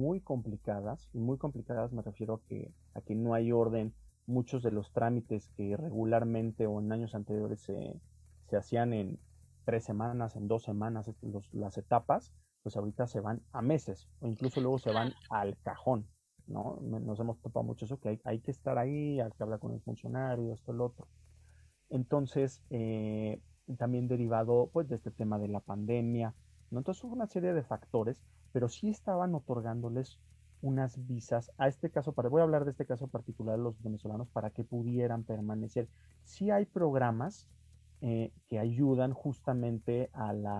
muy complicadas me refiero a que no hay orden, muchos de los trámites que regularmente o en años anteriores se hacían en 3 semanas, en 2 semanas, las etapas, pues ahorita se van a meses o incluso luego se Claro. van al cajón, ¿no? Nos hemos topado mucho eso, que hay que estar ahí, hay que hablar con el funcionario, esto, el otro. Entonces, también derivado pues de este tema de la pandemia, ¿no? Entonces hubo una serie de factores, pero sí estaban otorgándoles unas visas, a este caso, voy a hablar de este caso particular de los venezolanos para que pudieran permanecer. Sí hay programas que ayudan justamente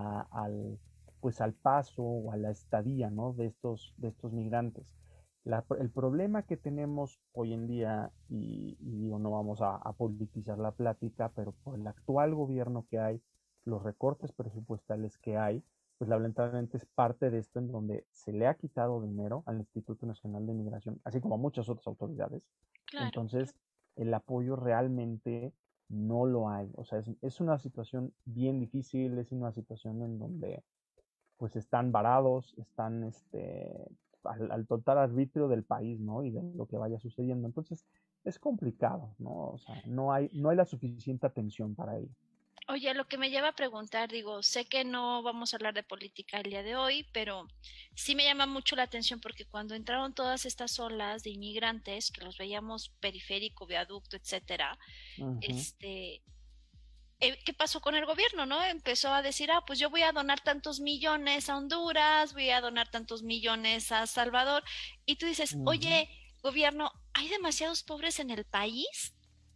pues al paso o a la estadía, ¿no? De estos migrantes. El problema que tenemos hoy en día, y digo, no vamos a politizar la plática, pero por el actual gobierno que hay, los recortes presupuestales que hay, pues lamentablemente es parte de esto en donde se le ha quitado dinero al Instituto Nacional de Migración, así como a muchas otras autoridades. Claro. Entonces, el apoyo realmente no lo hay. O sea, es una situación bien difícil, es una situación en donde pues están varados, están al total arbitrio del país, ¿no? Y de lo que vaya sucediendo. Entonces, es complicado, ¿no? O sea, no hay la suficiente atención para ello. Oye, lo que me lleva a preguntar, digo, sé que no vamos a hablar de política el día de hoy, pero sí me llama mucho la atención porque cuando entraron todas estas olas de inmigrantes, que los veíamos periférico, viaducto, etcétera, Ujú. este, ¿qué pasó con el gobierno, no? Empezó a decir, ah, pues yo voy a donar tantos millones a Honduras, voy a donar tantos millones a Salvador, y tú dices, Ujú. oye, gobierno, ¿hay demasiados pobres en el país?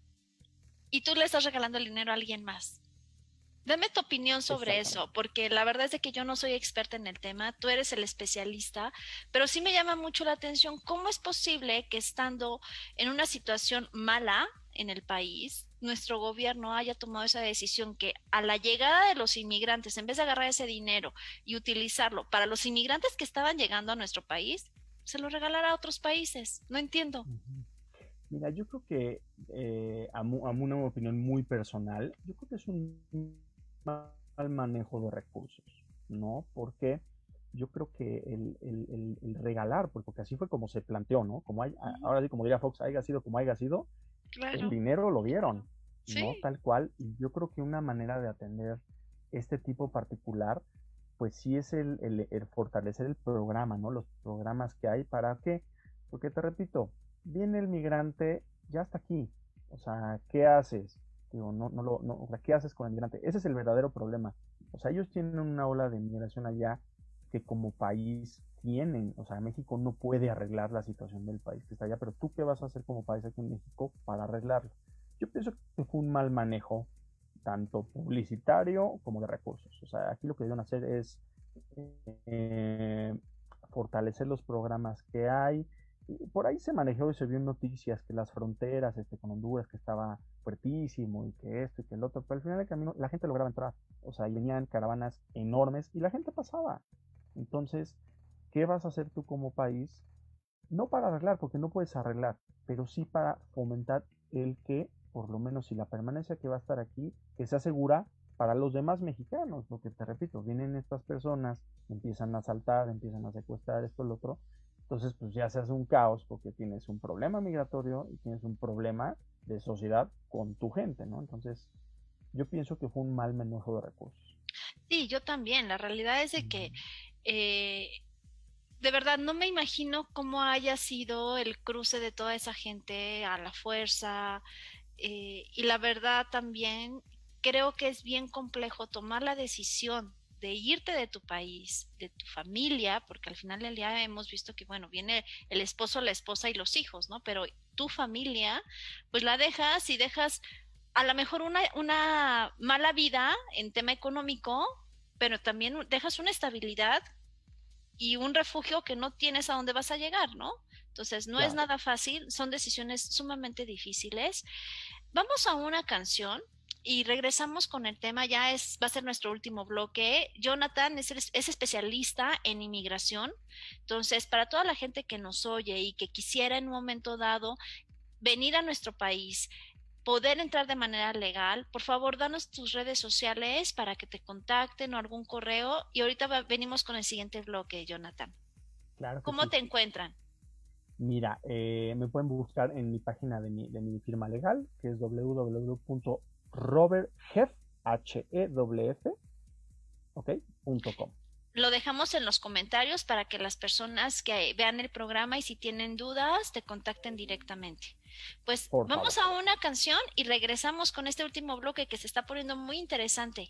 Y tú le estás regalando el dinero a alguien más. Dame tu opinión sobre Exactamente. eso, porque la verdad es de que yo no soy experta en el tema, tú eres el especialista, pero sí me llama mucho la atención cómo es posible que estando en una situación mala en el país, nuestro gobierno haya tomado esa decisión que a la llegada de los inmigrantes, en vez de agarrar ese dinero y utilizarlo para los inmigrantes que estaban llegando a nuestro país, se lo regalara a otros países. No entiendo. Ujú. Mira, yo creo que a una opinión muy personal, yo creo que es un mal manejo de recursos, ¿no? Porque yo creo que el regalar, pues, porque así fue como se planteó, ¿no? Ujú. Ahora sí, como diría Fox, haya sido como haya sido, el Claro, dinero lo dieron, ¿no? sí, Tal cual. Y yo creo que una manera de atender este tipo particular, pues sí es el fortalecer el programa, ¿no? Los programas que hay, ¿para qué? Porque te repito, viene el migrante, ya está aquí. O sea, ¿qué haces? Digo, o sea, ¿qué haces con el migrante? Ese es el verdadero problema. O sea, ellos tienen una ola de migración allá que como país tienen, o sea, México no puede arreglar la situación del país que está allá, pero tú qué vas a hacer como país aquí en México para arreglarlo. Yo pienso que fue un mal manejo, tanto publicitario como de recursos. O sea, aquí lo que deben hacer es eh, fortalecer los programas que hay. Y por ahí se manejó y se vio en noticias que las fronteras con Honduras, que estaba fuertísimo y que esto y que el otro, pero al final del camino la gente lograba entrar. O sea, y venían caravanas enormes y la gente pasaba. Entonces, ¿qué vas a hacer tú como país? No para arreglar, porque no puedes arreglar, pero sí para fomentar el que por lo menos si la permanencia que va a estar aquí, que sea segura para los demás mexicanos, porque te repito, vienen estas personas, empiezan a asaltar, empiezan a secuestrar esto, lo otro, entonces pues ya se hace un caos porque tienes un problema migratorio y tienes un problema de sociedad con tu gente, ¿no? Entonces yo pienso que fue un mal manejo de recursos. Sí, yo también. La realidad es de que de verdad no me imagino cómo haya sido el cruce de toda esa gente a la fuerza, y la verdad también creo que es bien complejo tomar la decisión de irte de tu país, de tu familia, porque al final del día hemos visto que, bueno, viene el esposo, la esposa y los hijos, ¿no? Pero tu familia, pues la dejas y dejas a lo mejor una mala vida en tema económico, pero también dejas una estabilidad y un refugio que no tienes a dónde vas a llegar, ¿no? Entonces, no es nada fácil, son decisiones sumamente difíciles. Vamos a una canción y regresamos con el tema, va a ser nuestro último bloque. Jonathan es especialista en inmigración, entonces para toda la gente que nos oye y que quisiera en un momento dado venir a nuestro país, poder entrar de manera legal, por favor, danos tus redes sociales para que te contacten o algún correo, y ahorita venimos con el siguiente bloque, Jonathan. Claro que ¿Cómo sí. te encuentran? Mira, me pueden buscar en mi página de mi firma legal, que es www.robertjef.com. Lo dejamos en los comentarios para que las personas que vean el programa y si tienen dudas te contacten directamente. Pues vamos a una canción y regresamos con este último bloque que se está poniendo muy interesante.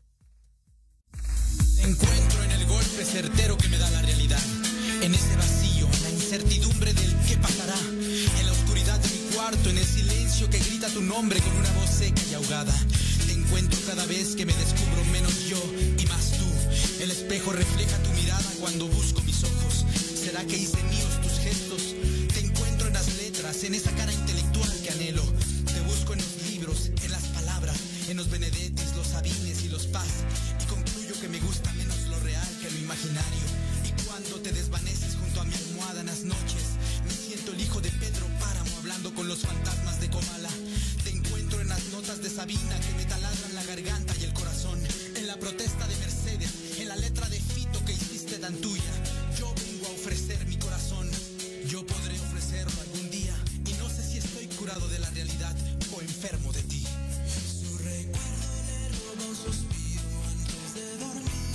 Encuentro en el golpe certero que me da la realidad, en ese vacío, en la incertidumbre del qué pasará, en la oscuridad de mi cuarto, en el silencio que grita tu nombre con una voz seca y ahogada. Te encuentro cada vez que me descubro menos yo y más tú. El espejo refleja tu mirada cuando busco mis ojos. ¿Será que hice míos tus gestos? Te encuentro en las letras, en esa cara intelectual que anhelo. Te busco en los libros, en las palabras, en los Benedettis, los Sabines y los Paz. Y concluyo que me gusta menos lo real que lo imaginario. Y cuando te desvaneces junto a mi almohada en las noches, me siento el hijo de Pedro Páramo hablando con los fantasmas de Comala. Te encuentro en las notas de Sabina que me taladran la garganta y el corazón, en la protesta de Mercedes, en la letra de Fito que hiciste tan tuya. Yo vengo a ofrecer mi corazón, yo podré ofrecerlo algún día, y no sé si estoy curado de la realidad o enfermo de ti. Su recuerdo le roba un suspiro antes de dormir.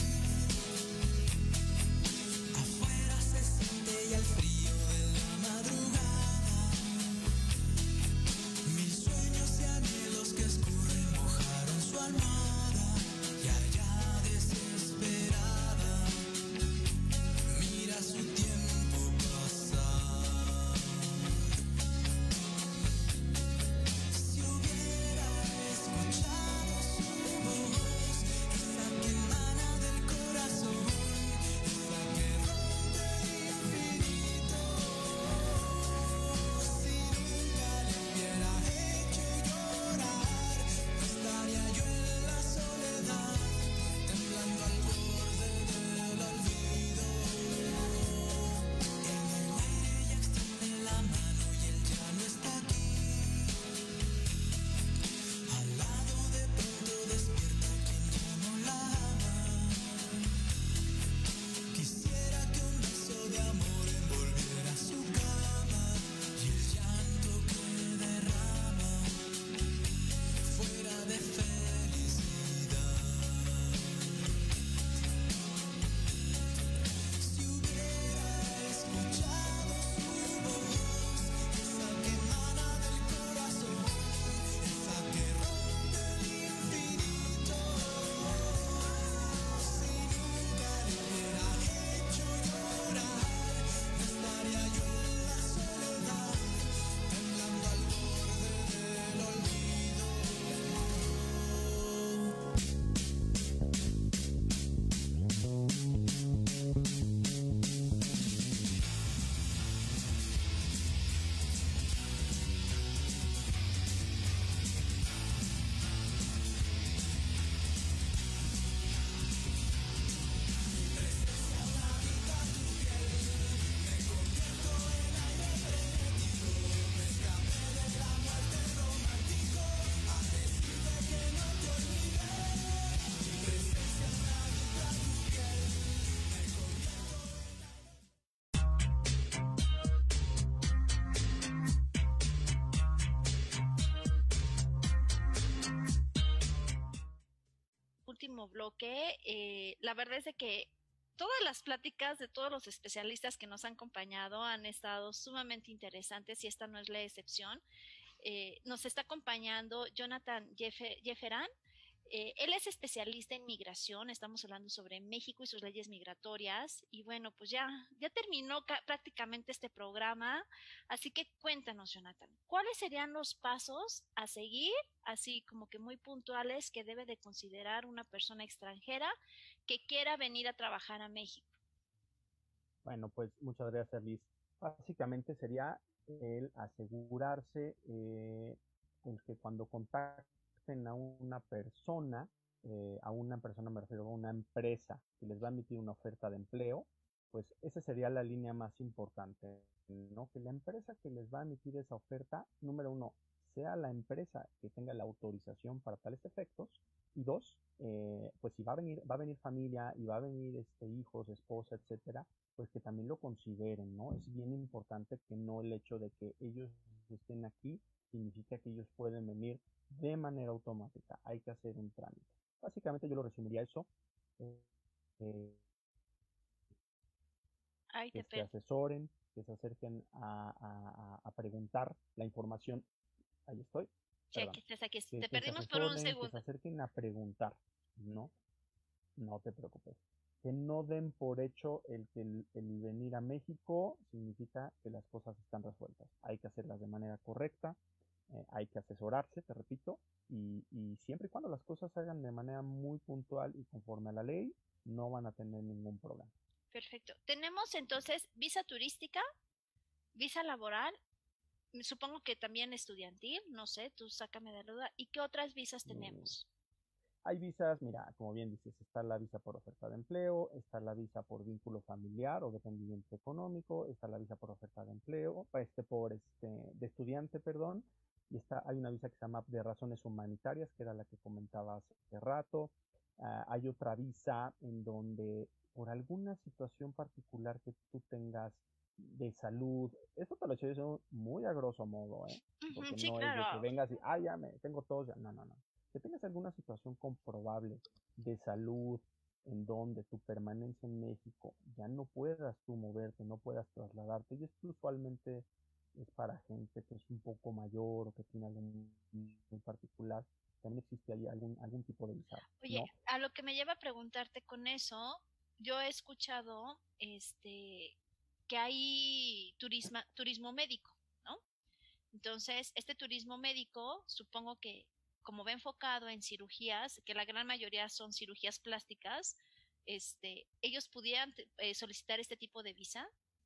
Afuera se siente ya el frío de la madrugada. Mil sueños y anhelos que escurren mojaron su almohada. Y allá desesperada mira su tiempo pasar. Si hubiera escuchado su voz, esa que emana del corazón, esa que rompe el infinito. Si nunca le hubiera hecho llorar, no estaría yo en la último bloque. La verdad es de que todas las pláticas de todos los especialistas que nos han acompañado han estado sumamente interesantes y esta no es la excepción. Nos está acompañando Jonathan Jefferán. Él es especialista en migración, estamos hablando sobre México y sus leyes migratorias y bueno, pues ya terminó prácticamente este programa, así que cuéntanos, Jonathan, ¿cuáles serían los pasos a seguir, así como que muy puntuales, que debe de considerar una persona extranjera que quiera venir a trabajar a México? Bueno, pues muchas gracias, Liz. Básicamente sería el asegurarse el que cuando contacten a una persona me refiero a una empresa que les va a emitir una oferta de empleo, pues esa sería la línea más importante, ¿no? Que la empresa que les va a emitir esa oferta, número uno, sea la empresa que tenga la autorización para tales efectos, y dos, pues si va a venir familia y va a venir hijos, esposa, etcétera, pues que también lo consideren, ¿no? Es bien importante que no el hecho de que ellos estén aquí significa que ellos pueden venir de manera automática. Hay que hacer un trámite. Básicamente yo lo resumiría eso. Que se asesoren, que se acerquen a preguntar la información. Ahí estoy. Sí, aquí estás, aquí. Te perdimos por un segundo. Que se acerquen a preguntar, ¿no? No te preocupes. Que no den por hecho el que el venir a México significa que las cosas están resueltas. Hay que hacerlas de manera correcta, hay que asesorarse, te repito, y siempre y cuando las cosas se hagan de manera muy puntual y conforme a la ley, no van a tener ningún problema. Perfecto. Tenemos entonces visa turística, visa laboral, supongo que también estudiantil, no sé, tú sácame de la duda. ¿Y qué otras visas tenemos? Hay visas, mira, como bien dices, está la visa por oferta de empleo, está la visa por vínculo familiar o dependiente económico, está la visa por oferta de empleo, de estudiante, perdón, y hay una visa que se llama de razones humanitarias, que era la que comentaba hace rato. Hay otra visa en donde por alguna situación particular que tú tengas de salud, esto te lo estoy diciendo muy a grosso modo, porque sí, no claro. Es de que vengas y, tengo tos, ya, no. Que tengas alguna situación comprobable de salud en donde tu permanencia en México ya no puedas tú moverte, no puedas trasladarte, y esto usualmente es para gente que es un poco mayor o que tiene algún muy particular, también existe ahí algún tipo de visado. Oye, ¿no? a lo que me lleva a preguntarte con eso, yo he escuchado que hay turismo médico, ¿no? Entonces, este turismo médico, supongo que como va enfocado en cirugías, que la gran mayoría son cirugías plásticas, ellos pudieran solicitar este tipo de visa.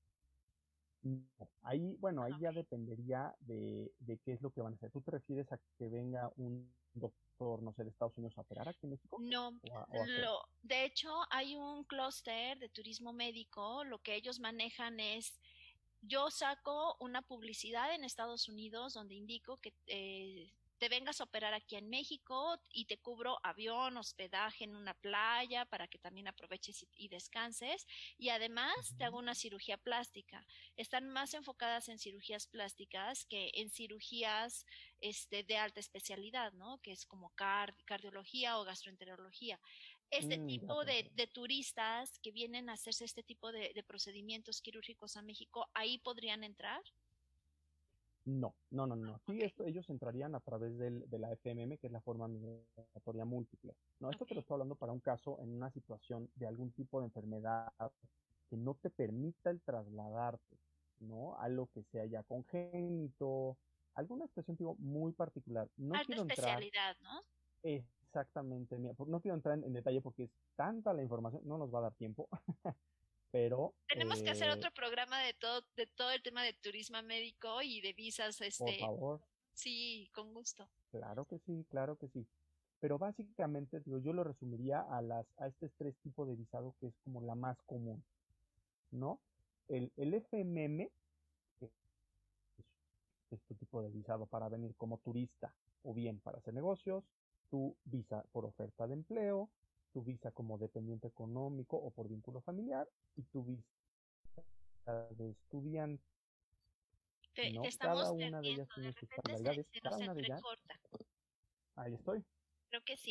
Ahí ya dependería de qué es lo que van a hacer. ¿Tú te refieres a que venga un doctor, no sé, de Estados Unidos a operar aquí en México? No, de hecho hay un clúster de turismo médico, lo que ellos manejan es, yo saco una publicidad en Estados Unidos donde indico que te vengas a operar aquí en México y te cubro avión, hospedaje en una playa para que también aproveches y descanses, y además te hago una cirugía plástica. Están más enfocadas en cirugías plásticas que en cirugías de alta especialidad, ¿no? Que es como cardiología o gastroenterología. Este tipo de turistas que vienen a hacerse este tipo de procedimientos quirúrgicos a México, ¿ahí podrían entrar? No. Sí, ellos entrarían a través de la FMM, que es la forma migratoria múltiple. No, esto te lo estoy hablando para un caso en una situación de algún tipo de enfermedad que no te permita el trasladarte, ¿no? Algo que sea ya congénito, alguna situación tipo muy particular. No alta especialidad, ¿no? Exactamente. Mira, no quiero entrar en detalle porque es tanta la información, no nos va a dar tiempo. Pero tenemos que hacer otro programa de todo el tema de turismo médico y de visas. Por favor. Sí, con gusto. Claro que sí. Pero básicamente, yo lo resumiría a estos tres tipos de visado, que es como la más común, ¿no? El FMM, que es tu tipo de visado para venir como turista o bien para hacer negocios, tu visa por oferta de empleo, tu visa como dependiente económico o por vínculo familiar y tu visa de estudiante. ¿No? Cada una de ellas tiene sus particularidades. Cada una de ellas. Ahí estoy. Creo que sí.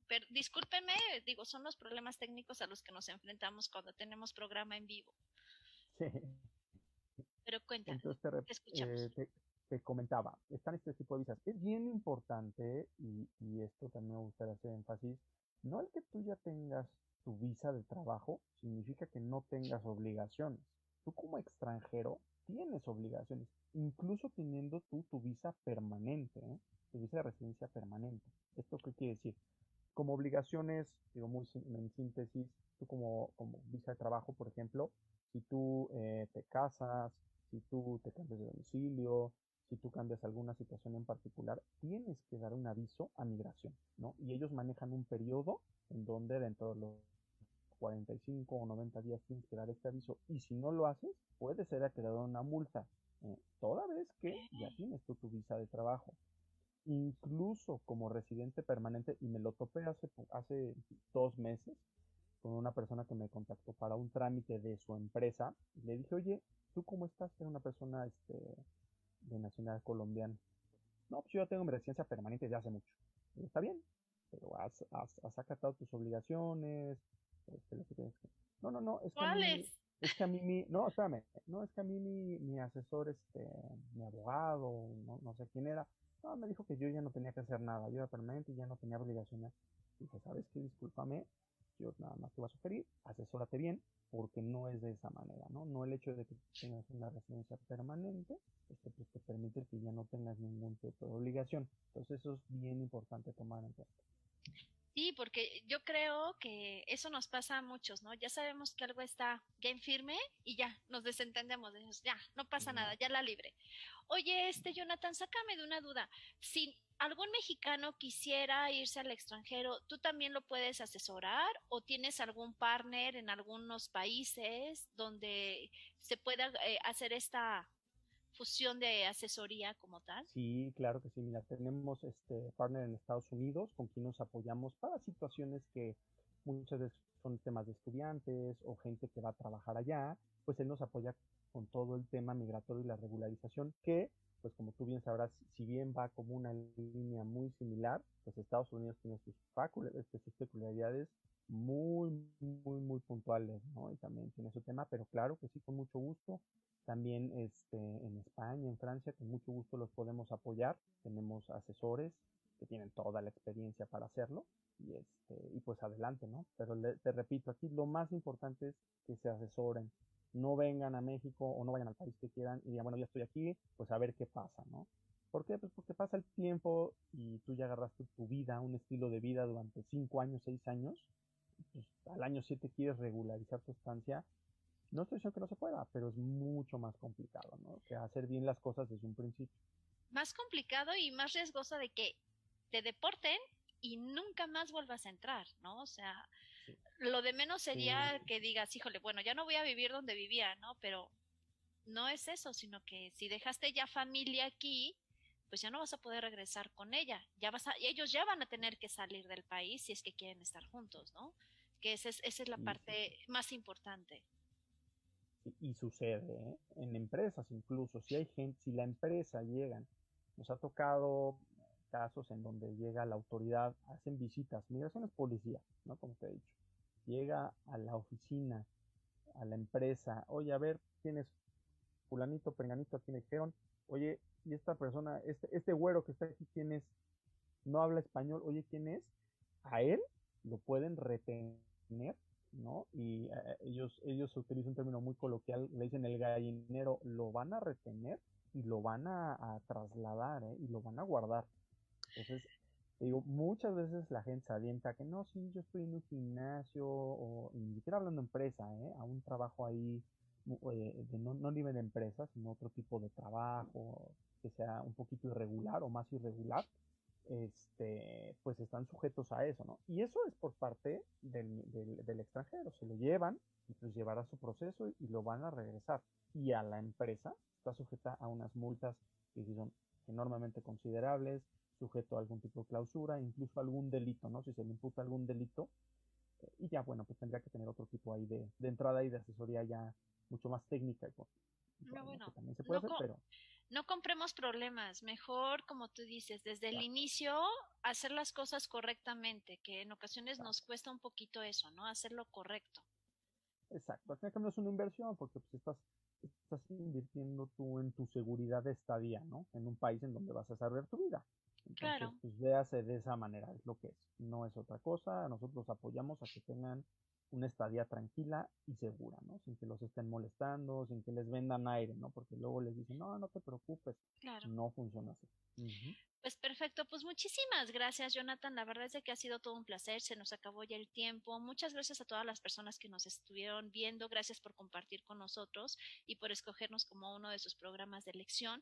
Pero discúlpenme, digo, son los problemas técnicos a los que nos enfrentamos cuando tenemos programa en vivo. Sí. Pero cuéntanos, Entonces te escuchamos. te comentaba, están este tipo de visas. Es bien importante, y esto también me gustaría hacer énfasis, no el que tú ya tengas tu visa de trabajo, significa que no tengas obligaciones. Tú como extranjero tienes obligaciones, incluso teniendo tú tu visa permanente, ¿eh? Tu visa de residencia permanente. ¿Esto qué quiere decir? Como obligaciones, digo muy en síntesis, tú como visa de trabajo, por ejemplo, si tú te casas, si tú te cambias de domicilio, si tú cambias alguna situación en particular, tienes que dar un aviso a migración, ¿no? Y ellos manejan un periodo en donde dentro de los 45 o 90 días tienes que dar este aviso, y si no lo haces, puede ser a que te den una multa, toda vez que ya tienes tú tu visa de trabajo. Incluso como residente permanente, y me lo topé hace 2 meses con una persona que me contactó para un trámite de su empresa. Le dije, oye, ¿tú cómo estás? Era una persona de nacionalidad colombiana. No, pues yo ya tengo mi residencia permanente desde hace mucho. Y está bien, pero has acatado tus obligaciones. Lo que tienes que... No, no, no, ¿Cuáles? no, espérame, no, es que a mí mi asesor, mi abogado, no, no sé quién era, no, me dijo que yo ya no tenía que hacer nada, yo era permanente y ya no tenía obligaciones. Dije, ¿sabes qué? Discúlpame, yo nada más te voy a sugerir, asesórate bien, porque no es de esa manera, ¿no? No el hecho de que tengas una residencia permanente, pues te permite que ya no tengas ningún tipo de obligación. Entonces eso es bien importante tomar en cuenta. Sí, porque yo creo que eso nos pasa a muchos, ¿no? Ya sabemos que algo está ya en firme y ya nos desentendemos, decimos, ya, no pasa nada, ya la libre. Oye, Jonathan, sácame de una duda. Si algún mexicano quisiera irse al extranjero, ¿tú también lo puedes asesorar o tienes algún partner en algunos países donde se pueda hacer esta fusión de asesoría como tal? Sí, claro que sí. Mira, tenemos este partner en Estados Unidos con quien nos apoyamos para situaciones que muchas veces son temas de estudiantes o gente que va a trabajar allá, pues él nos apoya con todo el tema migratorio y la regularización que, pues como tú bien sabrás, si bien va como una línea muy similar, pues Estados Unidos tiene sus peculiaridades muy, muy, muy puntuales, ¿no? Y también tiene su tema, pero claro que sí, con mucho gusto. También en España, en Francia, con mucho gusto los podemos apoyar. Tenemos asesores que tienen toda la experiencia para hacerlo y pues adelante, ¿no? Pero te repito, aquí lo más importante es que se asesoren. No vengan a México o no vayan al país que quieran y digan, bueno, ya estoy aquí, pues a ver qué pasa, ¿no? ¿Por qué? Pues porque pasa el tiempo y tú ya agarraste tu vida, un estilo de vida durante 5 años, 6 años, pues al año 7 quieres regularizar tu estancia. No estoy diciendo que no se pueda, pero es mucho más complicado, ¿no? Que hacer bien las cosas desde un principio. Más complicado y más riesgoso de que te deporten y nunca más vuelvas a entrar, ¿no? O sea, Sí. lo de menos sería Sí. que digas, híjole, bueno, ya no voy a vivir donde vivía, ¿no? Pero no es eso, sino que si dejaste ya familia aquí, pues ya no vas a poder regresar con ella. Ellos ya van a tener que salir del país si es que quieren estar juntos, ¿no? Que esa es la Sí, sí, parte más importante. y sucede, ¿eh? En empresas incluso, si hay gente, si la empresa llegan, nos ha tocado casos en donde llega la autoridad, hacen visitas, migración es policía, ¿no? Como te he dicho, llega a la oficina, a la empresa, oye, a ver, ¿quién es fulanito, prenganito? Aquí me dijeron, oye, y esta persona, este güero que está aquí, ¿quién es? No habla español, oye, ¿quién es? A él lo pueden retener, ¿no? Y ellos utilizan un término muy coloquial, le dicen el gallinero, lo van a retener y lo van a trasladar, ¿eh? Y lo van a guardar. Entonces, te digo, muchas veces la gente se avienta que no, sí, yo estoy en un gimnasio, o ni siquiera hablando de empresa, ¿eh? A un trabajo ahí, de no nivel de empresa, sino otro tipo de trabajo que sea un poquito irregular o más irregular, pues están sujetos a eso, ¿no? Y eso es por parte del extranjero, se lo llevan y pues llevará su proceso y lo van a regresar. Y a la empresa está sujeta a unas multas que sí son enormemente considerables, sujeto a algún tipo de clausura, incluso algún delito, ¿no? Si se le imputa algún delito, y ya, bueno, pues tendría que tener otro tipo ahí de entrada y de asesoría ya mucho más técnica, y No, bueno, que bueno, también se puede no, hacer, pero No compremos problemas, mejor, como tú dices, desde el inicio hacer las cosas correctamente, que en ocasiones nos cuesta un poquito eso, ¿no? Hacerlo correcto. Exacto, al fin y al cabo es una inversión porque pues estás invirtiendo tú en tu seguridad de estadía, ¿no? En un país en donde vas a desarrollar tu vida. Entonces, Claro. pues véase de esa manera, es lo que es, no es otra cosa. Nosotros apoyamos a que tengan una estadía tranquila y segura, ¿no? Sin que los estén molestando, sin que les vendan aire, ¿no? Porque luego les dicen, no, no te preocupes, Claro. no funciona así. Ujú. Pues perfecto, pues muchísimas gracias, Jonathan. La verdad es de que ha sido todo un placer, se nos acabó ya el tiempo. Muchas gracias a todas las personas que nos estuvieron viendo, gracias por compartir con nosotros y por escogernos como uno de sus programas de elección.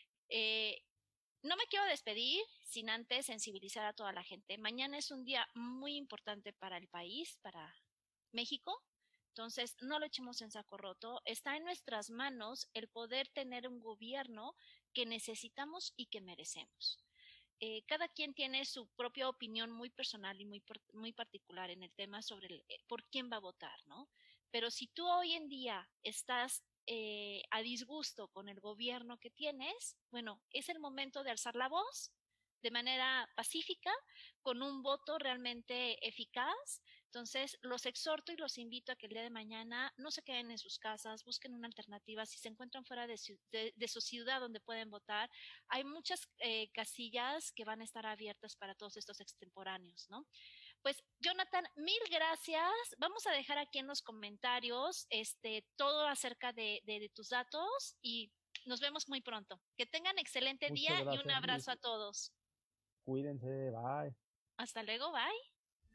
No me quiero despedir sin antes sensibilizar a toda la gente. Mañana es un día muy importante para el país, para México. Entonces, no lo echemos en saco roto. Está en nuestras manos el poder tener un gobierno que necesitamos y que merecemos. Cada quien tiene su propia opinión muy personal y muy particular en el tema sobre por quién va a votar, ¿no? Pero si tú hoy en día estás a disgusto con el gobierno que tienes, bueno, es el momento de alzar la voz de manera pacífica, con un voto realmente eficaz. Entonces, los exhorto y los invito a que el día de mañana no se queden en sus casas, busquen una alternativa. Si se encuentran fuera de su ciudad donde pueden votar, hay muchas casillas que van a estar abiertas para todos estos extemporáneos, ¿no? Pues, Jonathan, mil gracias. Vamos a dejar aquí en los comentarios todo acerca de tus datos y nos vemos muy pronto. Que tengan excelente Muchas día gracias, y un abrazo Liz. a todos. Cuídense, bye. Hasta luego, bye.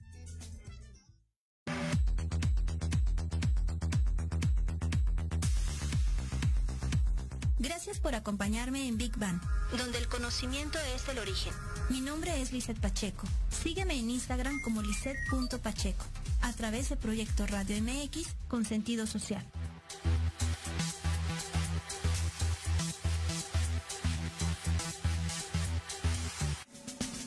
Gracias por acompañarme en Big Bang, donde el conocimiento es el origen. Mi nombre es Lisette Pacheco. Sígueme en Instagram como lisette.pacheco, a través de Proyecto Radio MX con sentido social.